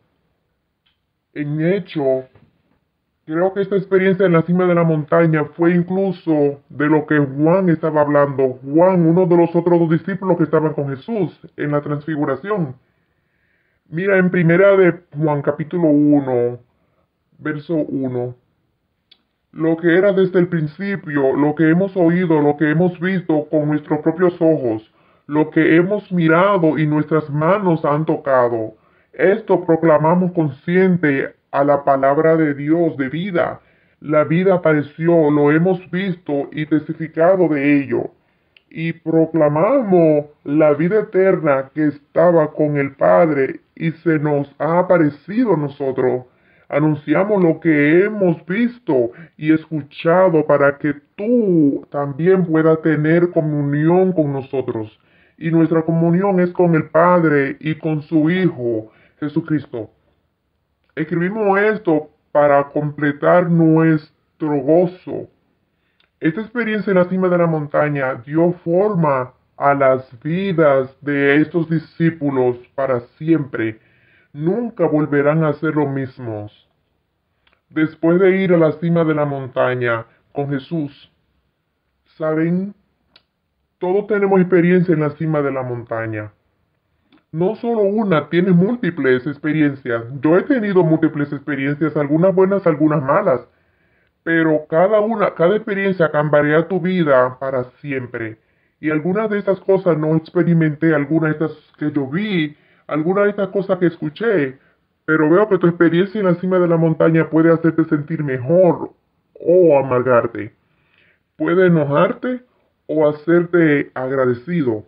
En hecho, creo que esta experiencia en la cima de la montaña fue incluso de lo que Juan estaba hablando. Juan, uno de los otros dos discípulos que estaban con Jesús en la transfiguración. Mira en primera de Juan capítulo 1, verso 1. Lo que era desde el principio, lo que hemos oído, lo que hemos visto con nuestros propios ojos, lo que hemos mirado y nuestras manos han tocado. Esto proclamamos consciente a la palabra de Dios de vida. La vida apareció, lo hemos visto y testificado de ello. Y proclamamos la vida eterna que estaba con el Padre y se nos ha aparecido a nosotros. Anunciamos lo que hemos visto y escuchado para que tú también puedas tener comunión con nosotros. y nuestra comunión es con el Padre y con su Hijo, Jesucristo. Escribimos esto para completar nuestro gozo. Esta experiencia en la cima de la montaña dio forma a las vidas de estos discípulos para siempre. Nunca volverán a ser los mismos. Después de ir a la cima de la montaña con Jesús, ¿saben? Todos tenemos experiencia en la cima de la montaña. No solo una, tiene múltiples experiencias. Yo he tenido múltiples experiencias, algunas buenas, algunas malas. Pero cada experiencia cambiaría tu vida para siempre. Y algunas de estas cosas no experimenté, algunas de estas que yo vi, algunas de estas cosas que escuché. Pero veo que tu experiencia en la cima de la montaña puede hacerte sentir mejor o amargarte. Puede enojarte o hacerte agradecido.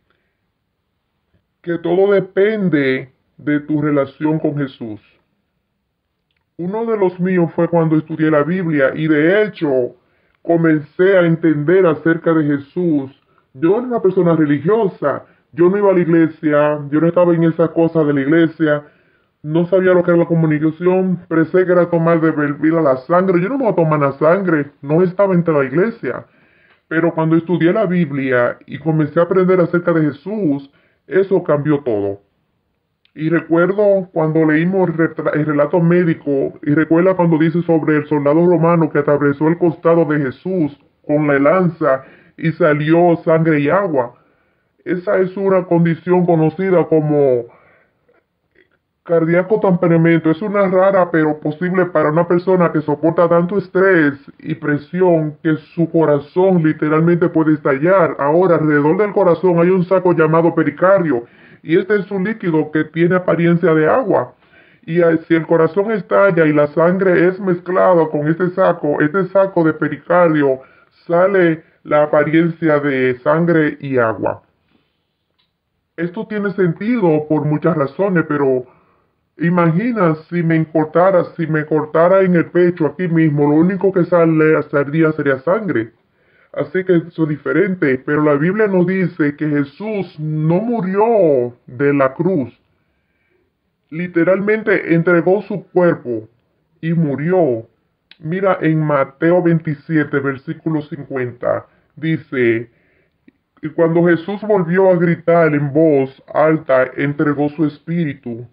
Que todo depende de tu relación con Jesús. Uno de los míos fue cuando estudié la Biblia y de hecho comencé a entender acerca de Jesús. Yo era una persona religiosa, yo no iba a la iglesia, yo no estaba en esa cosa de la iglesia, no sabía lo que era la comunicación, pensé que era tomar de bebida la sangre, yo no me voy a tomar la sangre, no estaba entre la iglesia. Pero cuando estudié la Biblia y comencé a aprender acerca de Jesús, eso cambió todo. Y recuerdo cuando leímos el relato médico, y recuerda cuando dice sobre el soldado romano que atravesó el costado de Jesús con la lanza y salió sangre y agua. Esa es una condición conocida como cardíaco temperamento. Es una rara pero posible para una persona que soporta tanto estrés y presión que su corazón literalmente puede estallar. Ahora, alrededor del corazón hay un saco llamado pericardio. Y este es un líquido que tiene apariencia de agua. Y si el corazón estalla y la sangre es mezclada con este saco de pericardio, sale la apariencia de sangre y agua. Esto tiene sentido por muchas razones, pero imagina si me cortara en el pecho aquí mismo, lo único que saldría sería sangre. Así que eso es diferente, pero la Biblia nos dice que Jesús no murió de la cruz. Literalmente entregó su cuerpo y murió. Mira en Mateo 27, versículo 50, dice, y cuando Jesús volvió a gritar en voz alta, entregó su espíritu.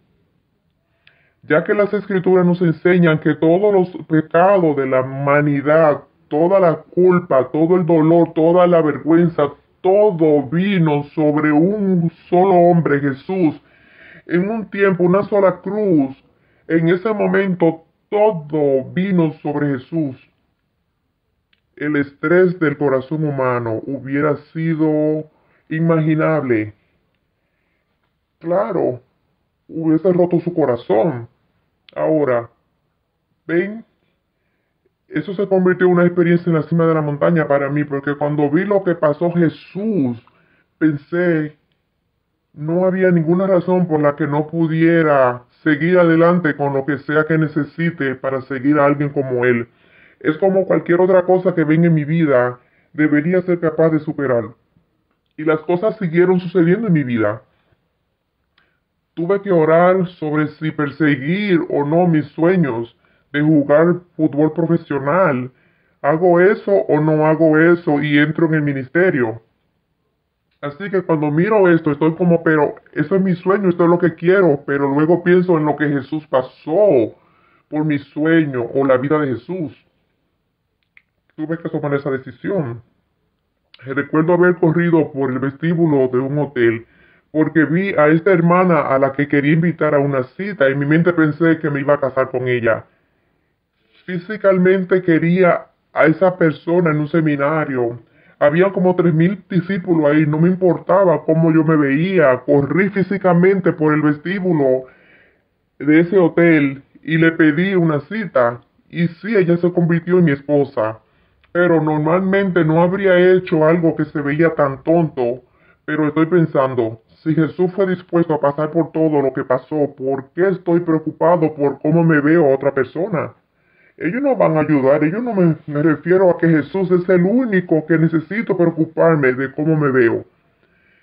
Ya que las Escrituras nos enseñan que todos los pecados de la humanidad, toda la culpa, todo el dolor, toda la vergüenza, todo vino sobre un solo hombre, Jesús. En un tiempo, una sola cruz. En ese momento, todo vino sobre Jesús. El estrés del corazón humano hubiera sido inimaginable. Claro, hubiese roto su corazón. Ahora, ven, eso se convirtió en una experiencia en la cima de la montaña para mí, porque cuando vi lo que pasó Jesús, pensé, no había ninguna razón por la que no pudiera seguir adelante con lo que sea que necesite para seguir a alguien como Él. Es como cualquier otra cosa que venga en mi vida, debería ser capaz de superar. Y las cosas siguieron sucediendo en mi vida. Tuve que orar sobre si perseguir o no mis sueños de jugar fútbol profesional. ¿Hago eso o no hago eso? Y entro en el ministerio. Así que cuando miro esto, estoy como, pero eso es mi sueño, esto es lo que quiero. Pero luego pienso en lo que Jesús pasó por mi sueño o la vida de Jesús. Tuve que tomar esa decisión. Recuerdo haber corrido por el vestíbulo de un hotel porque vi a esta hermana a la que quería invitar a una cita. En mi mente pensé que me iba a casar con ella. Físicamente quería a esa persona en un seminario. Había como 3,000 discípulos ahí. No me importaba cómo yo me veía. Corrí físicamente por el vestíbulo de ese hotel y le pedí una cita. Y sí, ella se convirtió en mi esposa. Pero normalmente no habría hecho algo que se veía tan tonto. Pero estoy pensando, si Jesús fue dispuesto a pasar por todo lo que pasó, ¿por qué estoy preocupado por cómo me veo a otra persona? Ellos no van a ayudar, ellos no me refiero a que Jesús es el único que necesito preocuparme de cómo me veo.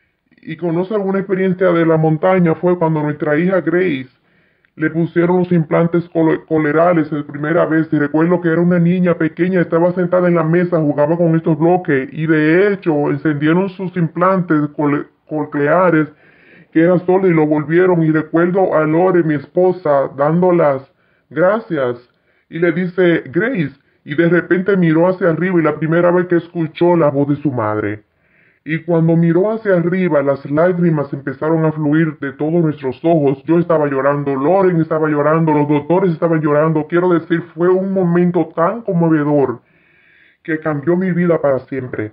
y conoce alguna experiencia de la montaña fue cuando nuestra hija Grace le pusieron los implantes colerales la primera vez. Y recuerdo que era una niña pequeña, estaba sentada en la mesa, jugaba con estos bloques y de hecho encendieron sus implantes cocleares que eran sólidos y lo volvieron. Y recuerdo a Lore, mi esposa, dando las gracias y le dice Grace, y de repente miró hacia arriba y la primera vez que escuchó la voz de su madre. Y cuando miró hacia arriba, las lágrimas empezaron a fluir de todos nuestros ojos. Yo estaba llorando, Loren estaba llorando, los doctores estaban llorando. Quiero decir, fue un momento tan conmovedor que cambió mi vida para siempre.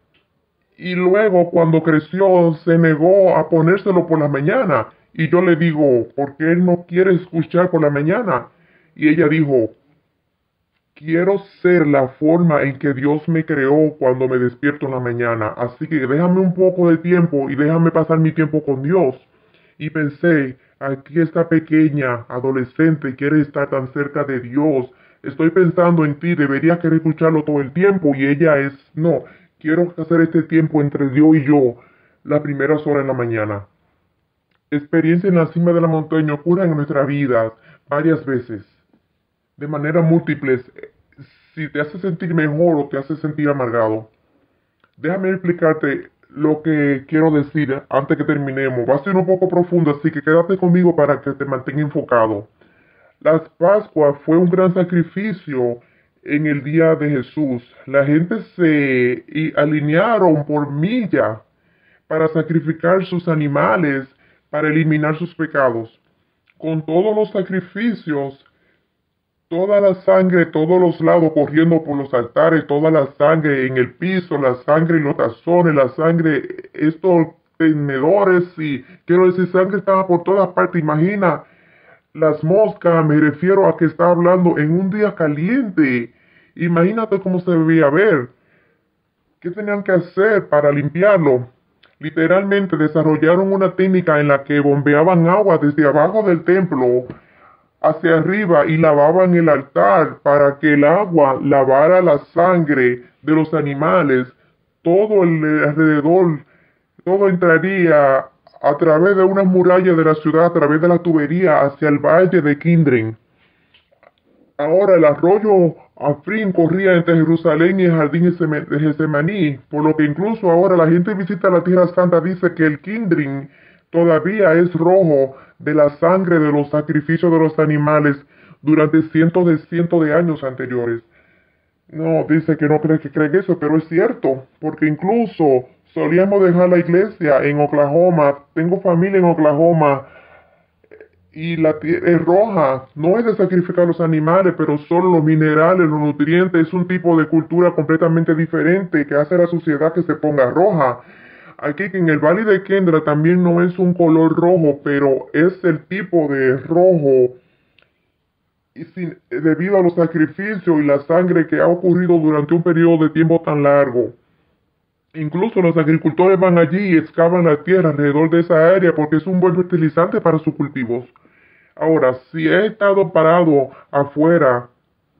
Y luego, cuando creció, se negó a ponérselo por la mañana. Y yo le digo, ¿por qué él no quiere escuchar por la mañana? Y ella dijo, quiero ser la forma en que Dios me creó cuando me despierto en la mañana. Así que déjame un poco de tiempo y déjame pasar mi tiempo con Dios. Y pensé, aquí esta pequeña adolescente quiere estar tan cerca de Dios. Estoy pensando en ti, debería querer escucharlo todo el tiempo. Y ella es, no, quiero hacer este tiempo entre Dios y yo, las primeras horas de la mañana. Experiencia en la cima de la montaña ocurren en nuestra vida varias veces, de manera múltiples, si te hace sentir mejor o te hace sentir amargado. Déjame explicarte lo que quiero decir antes que terminemos. Va a ser un poco profundo, así que quédate conmigo para que te mantenga enfocado. Las Pascuas fue un gran sacrificio en el día de Jesús. La gente se alinearon por milla para sacrificar sus animales, para eliminar sus pecados. Con todos los sacrificios, toda la sangre, todos los lados corriendo por los altares, toda la sangre en el piso, la sangre en los tazones, la sangre, estos tenedores, y quiero decir, sangre estaba por todas partes. Imagina las moscas, me refiero a que está hablando en un día caliente. Imagínate cómo se debía ver. ¿Qué tenían que hacer para limpiarlo? Literalmente desarrollaron una técnica en la que bombeaban agua desde abajo del templo hacia arriba y lavaban el altar para que el agua lavara la sangre de los animales. Todo el alrededor, todo entraría a través de una muralla de la ciudad, a través de la tubería hacia el valle de Kindren. Ahora el arroyo Afrin corría entre Jerusalén y el jardín de Getsemaní, por lo que incluso ahora la gente visita la Tierra Santa dice que el Kindren todavía es rojo de la sangre de los sacrificios de los animales durante cientos de años anteriores. No, dice que no cree eso, pero es cierto, porque incluso solíamos dejar la iglesia en Oklahoma. Tengo familia en Oklahoma y la tierra es roja. No es de sacrificar los animales, pero son los minerales, los nutrientes. Es un tipo de cultura completamente diferente que hace a la sociedad que se ponga roja. Aquí en el Valle de Kendra también no es un color rojo, pero es el tipo de rojo y debido a los sacrificios y la sangre que ha ocurrido durante un periodo de tiempo tan largo. Incluso los agricultores van allí y excavan la tierra alrededor de esa área porque es un buen fertilizante para sus cultivos. Ahora, si he estado parado afuera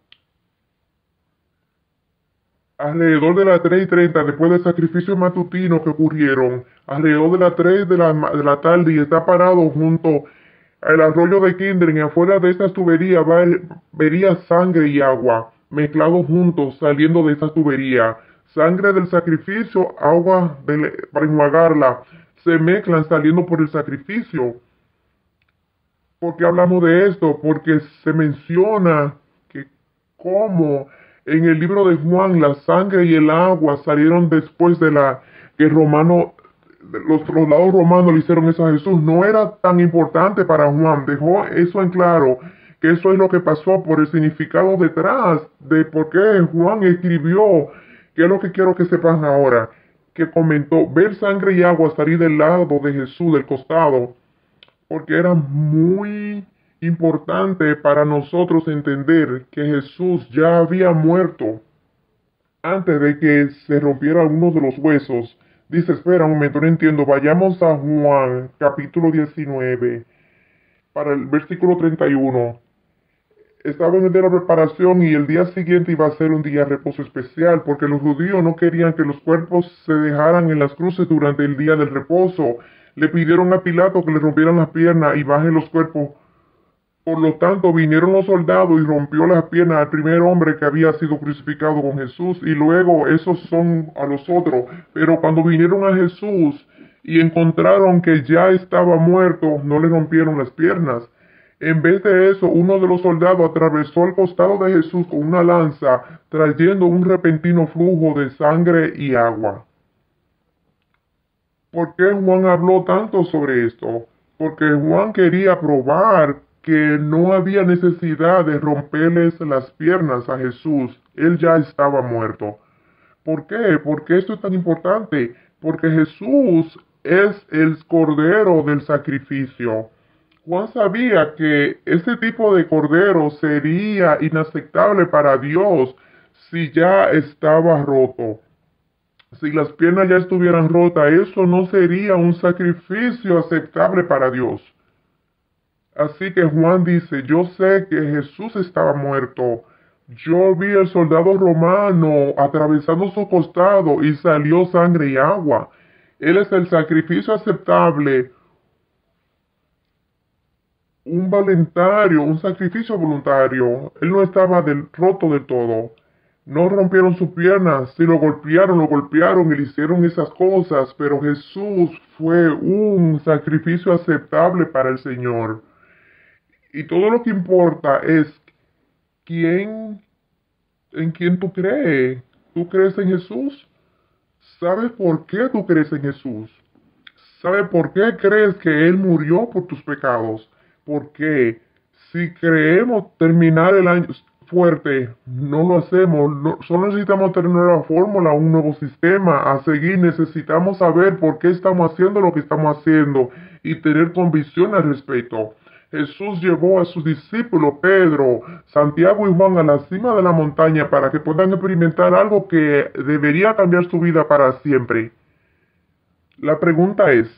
alrededor de las 3:30, después del sacrificio matutino que ocurrieron, alrededor de las 3 de la tarde, y está parado junto al arroyo de Kindren, y afuera de esas tuberías vería sangre y agua mezclados juntos saliendo de esa tubería. Sangre del sacrificio, agua para enjuagarla, se mezclan saliendo por el sacrificio. ¿Por qué hablamos de esto? Porque se menciona que como en el libro de Juan, la sangre y el agua salieron después de que los soldados romanos le hicieron eso a Jesús. No era tan importante para Juan. Dejó eso en claro, que eso es lo que pasó por el significado detrás de por qué Juan escribió, que es lo que quiero que sepan ahora, que comentó, ver sangre y agua salir del lado de Jesús, del costado, porque era muy importante para nosotros entender que Jesús ya había muerto antes de que se rompieran algunos de los huesos. Dice, espera un momento, no entiendo. Vayamos a Juan, capítulo 19, para el versículo 31. estaba en el día de la preparación y el día siguiente iba a ser un día de reposo especial porque los judíos no querían que los cuerpos se dejaran en las cruces durante el día del reposo. Le pidieron a Pilato que le rompieran las piernas y bajen los cuerpos. Por lo tanto, vinieron los soldados y rompió las piernas al primer hombre que había sido crucificado con Jesús y luego esos son a los otros. Pero cuando vinieron a Jesús y encontraron que ya estaba muerto, no le rompieron las piernas. En vez de eso, uno de los soldados atravesó el costado de Jesús con una lanza, trayendo un repentino flujo de sangre y agua. ¿Por qué Juan habló tanto sobre esto? Porque Juan quería probar que no había necesidad de romperles las piernas a Jesús. Él ya estaba muerto. ¿Por qué? ¿Por qué esto es tan importante? Porque Jesús es el cordero del sacrificio. Juan sabía que ese tipo de cordero sería inaceptable para Dios si ya estaba roto. Si las piernas ya estuvieran rotas, eso no sería un sacrificio aceptable para Dios. Así que Juan dice, yo sé que Jesús estaba muerto. Yo vi al soldado romano atravesando su costado y salió sangre y agua. Él es el sacrificio aceptable, un sacrificio voluntario. Él no estaba roto del todo. No rompieron sus piernas, si lo golpearon y le hicieron esas cosas, pero Jesús fue un sacrificio aceptable para el Señor. Y todo lo que importa es en quién tú crees. ¿Tú crees en Jesús? ¿Sabes por qué tú crees en Jesús? ¿Sabes por qué crees que Él murió por tus pecados? Porque si creemos terminar el año fuerte, no lo hacemos. Solo necesitamos tener una nueva fórmula, un nuevo sistema a seguir. Necesitamos saber por qué estamos haciendo lo que estamos haciendo y tener convicción al respecto. Jesús llevó a sus discípulos, Pedro, Santiago y Juan, a la cima de la montaña para que puedan experimentar algo que debería cambiar su vida para siempre. La pregunta es,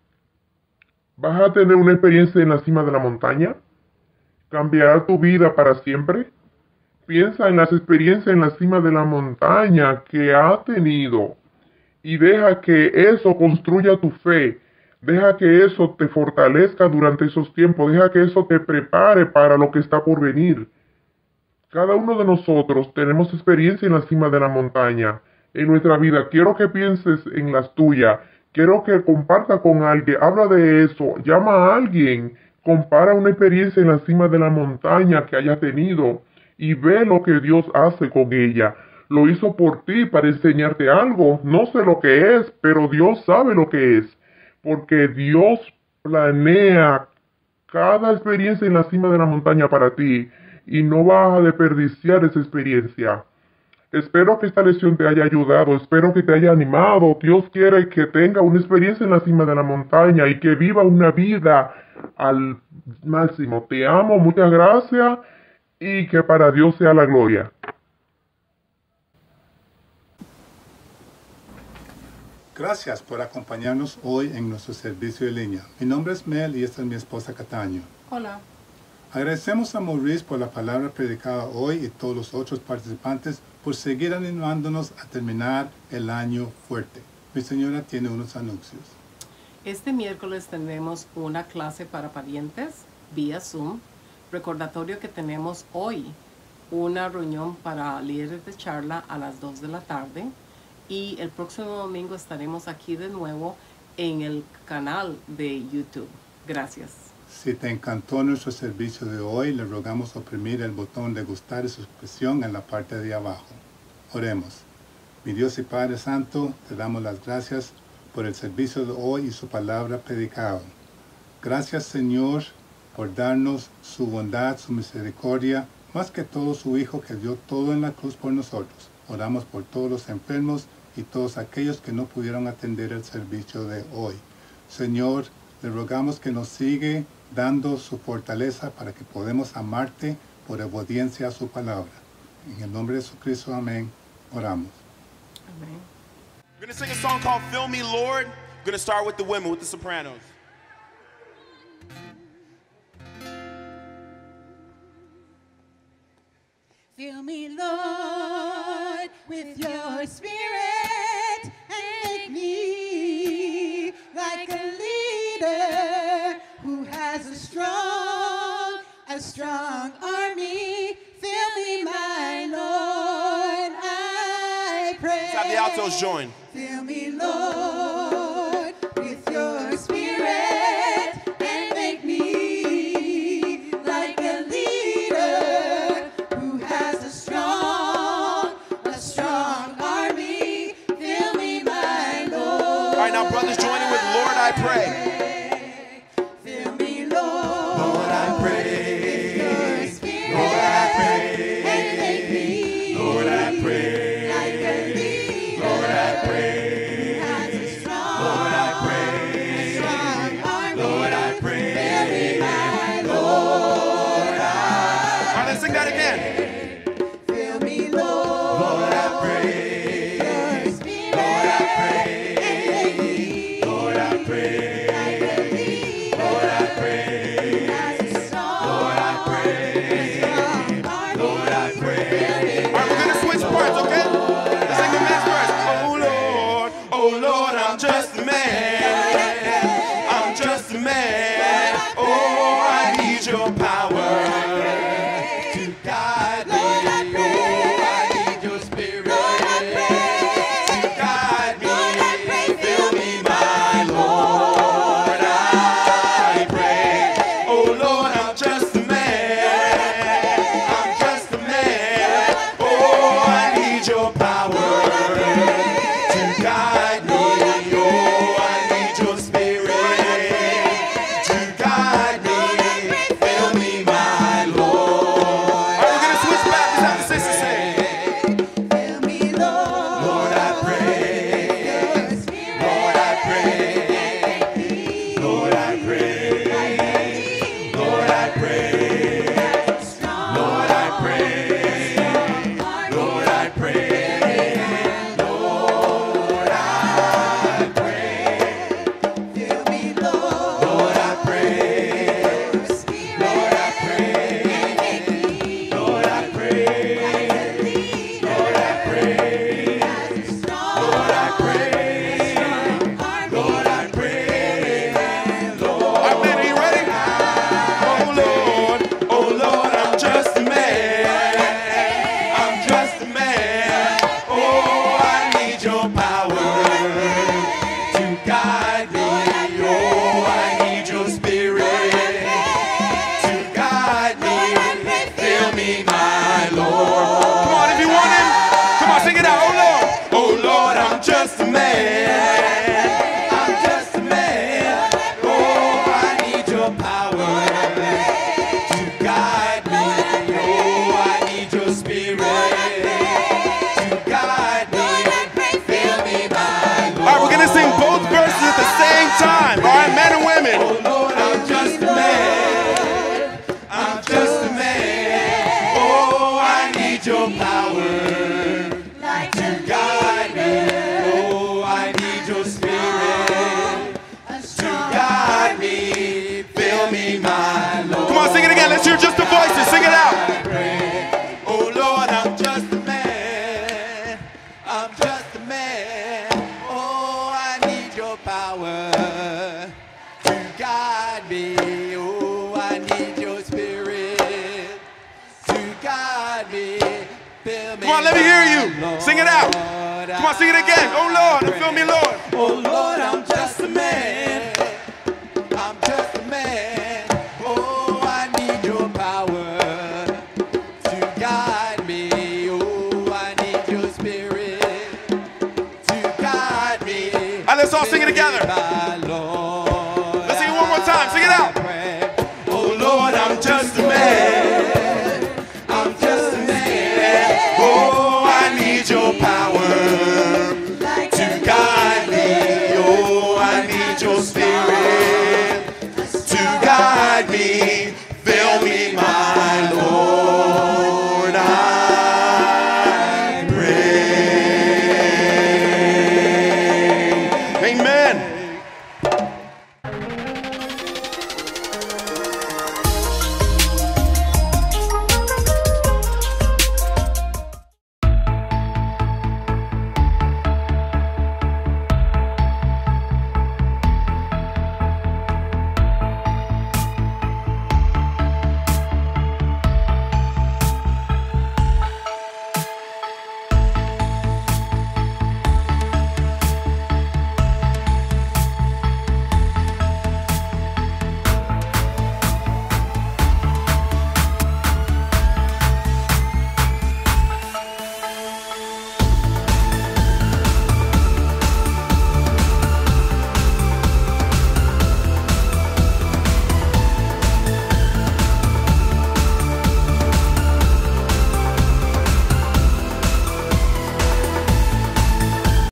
¿vas a tener una experiencia en la cima de la montaña? ¿Cambiará tu vida para siempre? Piensa en las experiencias en la cima de la montaña que has tenido y deja que eso construya tu fe. Deja que eso te fortalezca durante esos tiempos. Deja que eso te prepare para lo que está por venir. Cada uno de nosotros tenemos experiencia en la cima de la montaña en nuestra vida. Quiero que pienses en las tuyas. Quiero que comparta con alguien. Habla de eso. Llama a alguien. Compara una experiencia en la cima de la montaña que haya tenido y ve lo que Dios hace con ella. Lo hizo por ti para enseñarte algo. No sé lo que es, pero Dios sabe lo que es. Porque Dios planea cada experiencia en la cima de la montaña para ti y no vas a desperdiciar esa experiencia. Espero que esta lección te haya ayudado, espero que te haya animado. Dios quiere que tenga una experiencia en la cima de la montaña y que viva una vida al máximo. Te amo, muchas gracias y que para Dios sea la gloria. Gracias por acompañarnos hoy en nuestro servicio en línea. Mi nombre es Mel y esta es mi esposa Cataño. Hola. Agradecemos a Maurice por la palabra predicada hoy y todos los otros participantes por seguir animándonos a terminar el año fuerte. Mi señora tiene unos anuncios. Este miércoles tendremos una clase para parientes vía Zoom. Recordatorio que tenemos hoy una reunión para líderes de charla a las 2 de la tarde. Y el próximo domingo estaremos aquí de nuevo en el canal de YouTube. Gracias. Si te encantó nuestro servicio de hoy, le rogamos oprimir el botón de gustar y suscripción en la parte de abajo. Oremos. Mi Dios y Padre Santo, te damos las gracias por el servicio de hoy y su palabra predicada. Gracias, Señor, por darnos su bondad, su misericordia, más que todo su Hijo que dio todo en la cruz por nosotros. Oramos por todos los enfermos y todos aquellos que no pudieron atender el servicio de hoy. Señor, le rogamos que nos siga dando su fortaleza para que podamos amarte por obediencia a su palabra. En el nombre de Jesucristo, amén. Oramos. Amén. We're going to sing a song called Fill Me, Lord. We're going to start with the women, with the sopranos. Fill me, Lord, with your spirit and make me like a leader who has a strong army. Fill me, my Lord, I pray. Let's have the altos join. Fill me, Lord, with your spirit and make me like a leader who has a strong army. Fill me, my Lord. All right, now brothers, join in with Lord, I pray. Fill me, Lord. Lord, I pray. With your spirit Lord, I pray. and make me Lord, I pray. like a leader Lord, I pray. who has a strong Lord, I pray. army. Lord, I pray. Fill me, my Lord, All right, let's sing that again. fill me, Lord. Lord, I pray. Your spirit Lord, I pray. and make me Lord, I pray. like a leader Lord, I pray. who has a strong Lord, I pray. army. Lord, I pray. Fill me, All right, we're gonna switch parts, okay? Let's sing the man's verse. Oh Lord, I'm just a man. I'm just a man. Oh, I need your power to guide me. Oh, I need your spirit to guide me. Fill me, my Lord, I pray. Oh Lord, I'm just a man. I'm just a man. Oh, I need your power to guide me. Oh, I need your spirit to guide me. Fill me, my Lord. All right, we're gonna switch back. Let's have the sisters say. fill me, Lord. Lord, I pray. Your spirit Lord, I pray. and make me Lord, I pray. like a leader Lord, I pray. who has a strong Lord, I pray. army. Lord, I pray. Lord, I pray. Fill me, Lord. Lord, I pray. Your spirit Lord, I pray. and make me Lord, I pray. like a leader Lord, I pray. who has a strong Lord, I pray. army. Lord, I pray. Lord. All right, man, are you ready? Oh Lord, I'm just a man. I'm just a man. Oh, I need your power to guide me. Oh, I need your spirit to guide me. Fill me, my Lord. Come on, if you want him. Come on, sing it out. Oh Lord, I'm just a man. I'm just a man. Oh, I need your power to guide me. Oh, I need your spirit to guide me. Fill me, my Lord. All right, we're gonna sing both verses at the same time. All right, men and women. Oh Lord, I'm just a man. I'm just a man. Oh, I need your power to guide me. Oh, I need your spirit to guide me. Fill me, my Lord. Come on, sing it again. Let's hear just the voices. Sing it out. Oh Lord, I'm just a man. I'm just a man. Oh, I need your power to guide me. Oh, I need your spirit to guide me. Fill me. Come on, let me hear you. Sing it out. Come on, sing it again. Oh Lord, and fill me, Lord. Oh Lord, I'm just a man. I'm just a man. Oh, I need your power to guide me. Oh, I need your spirit to guide me. All right, let's all sing it together. Let's sing it one more time. Sing it out. Oh Lord, I'm just a man. I'm just a man. Oh, I need your power to guide me. Oh, I need your spirit to guide me.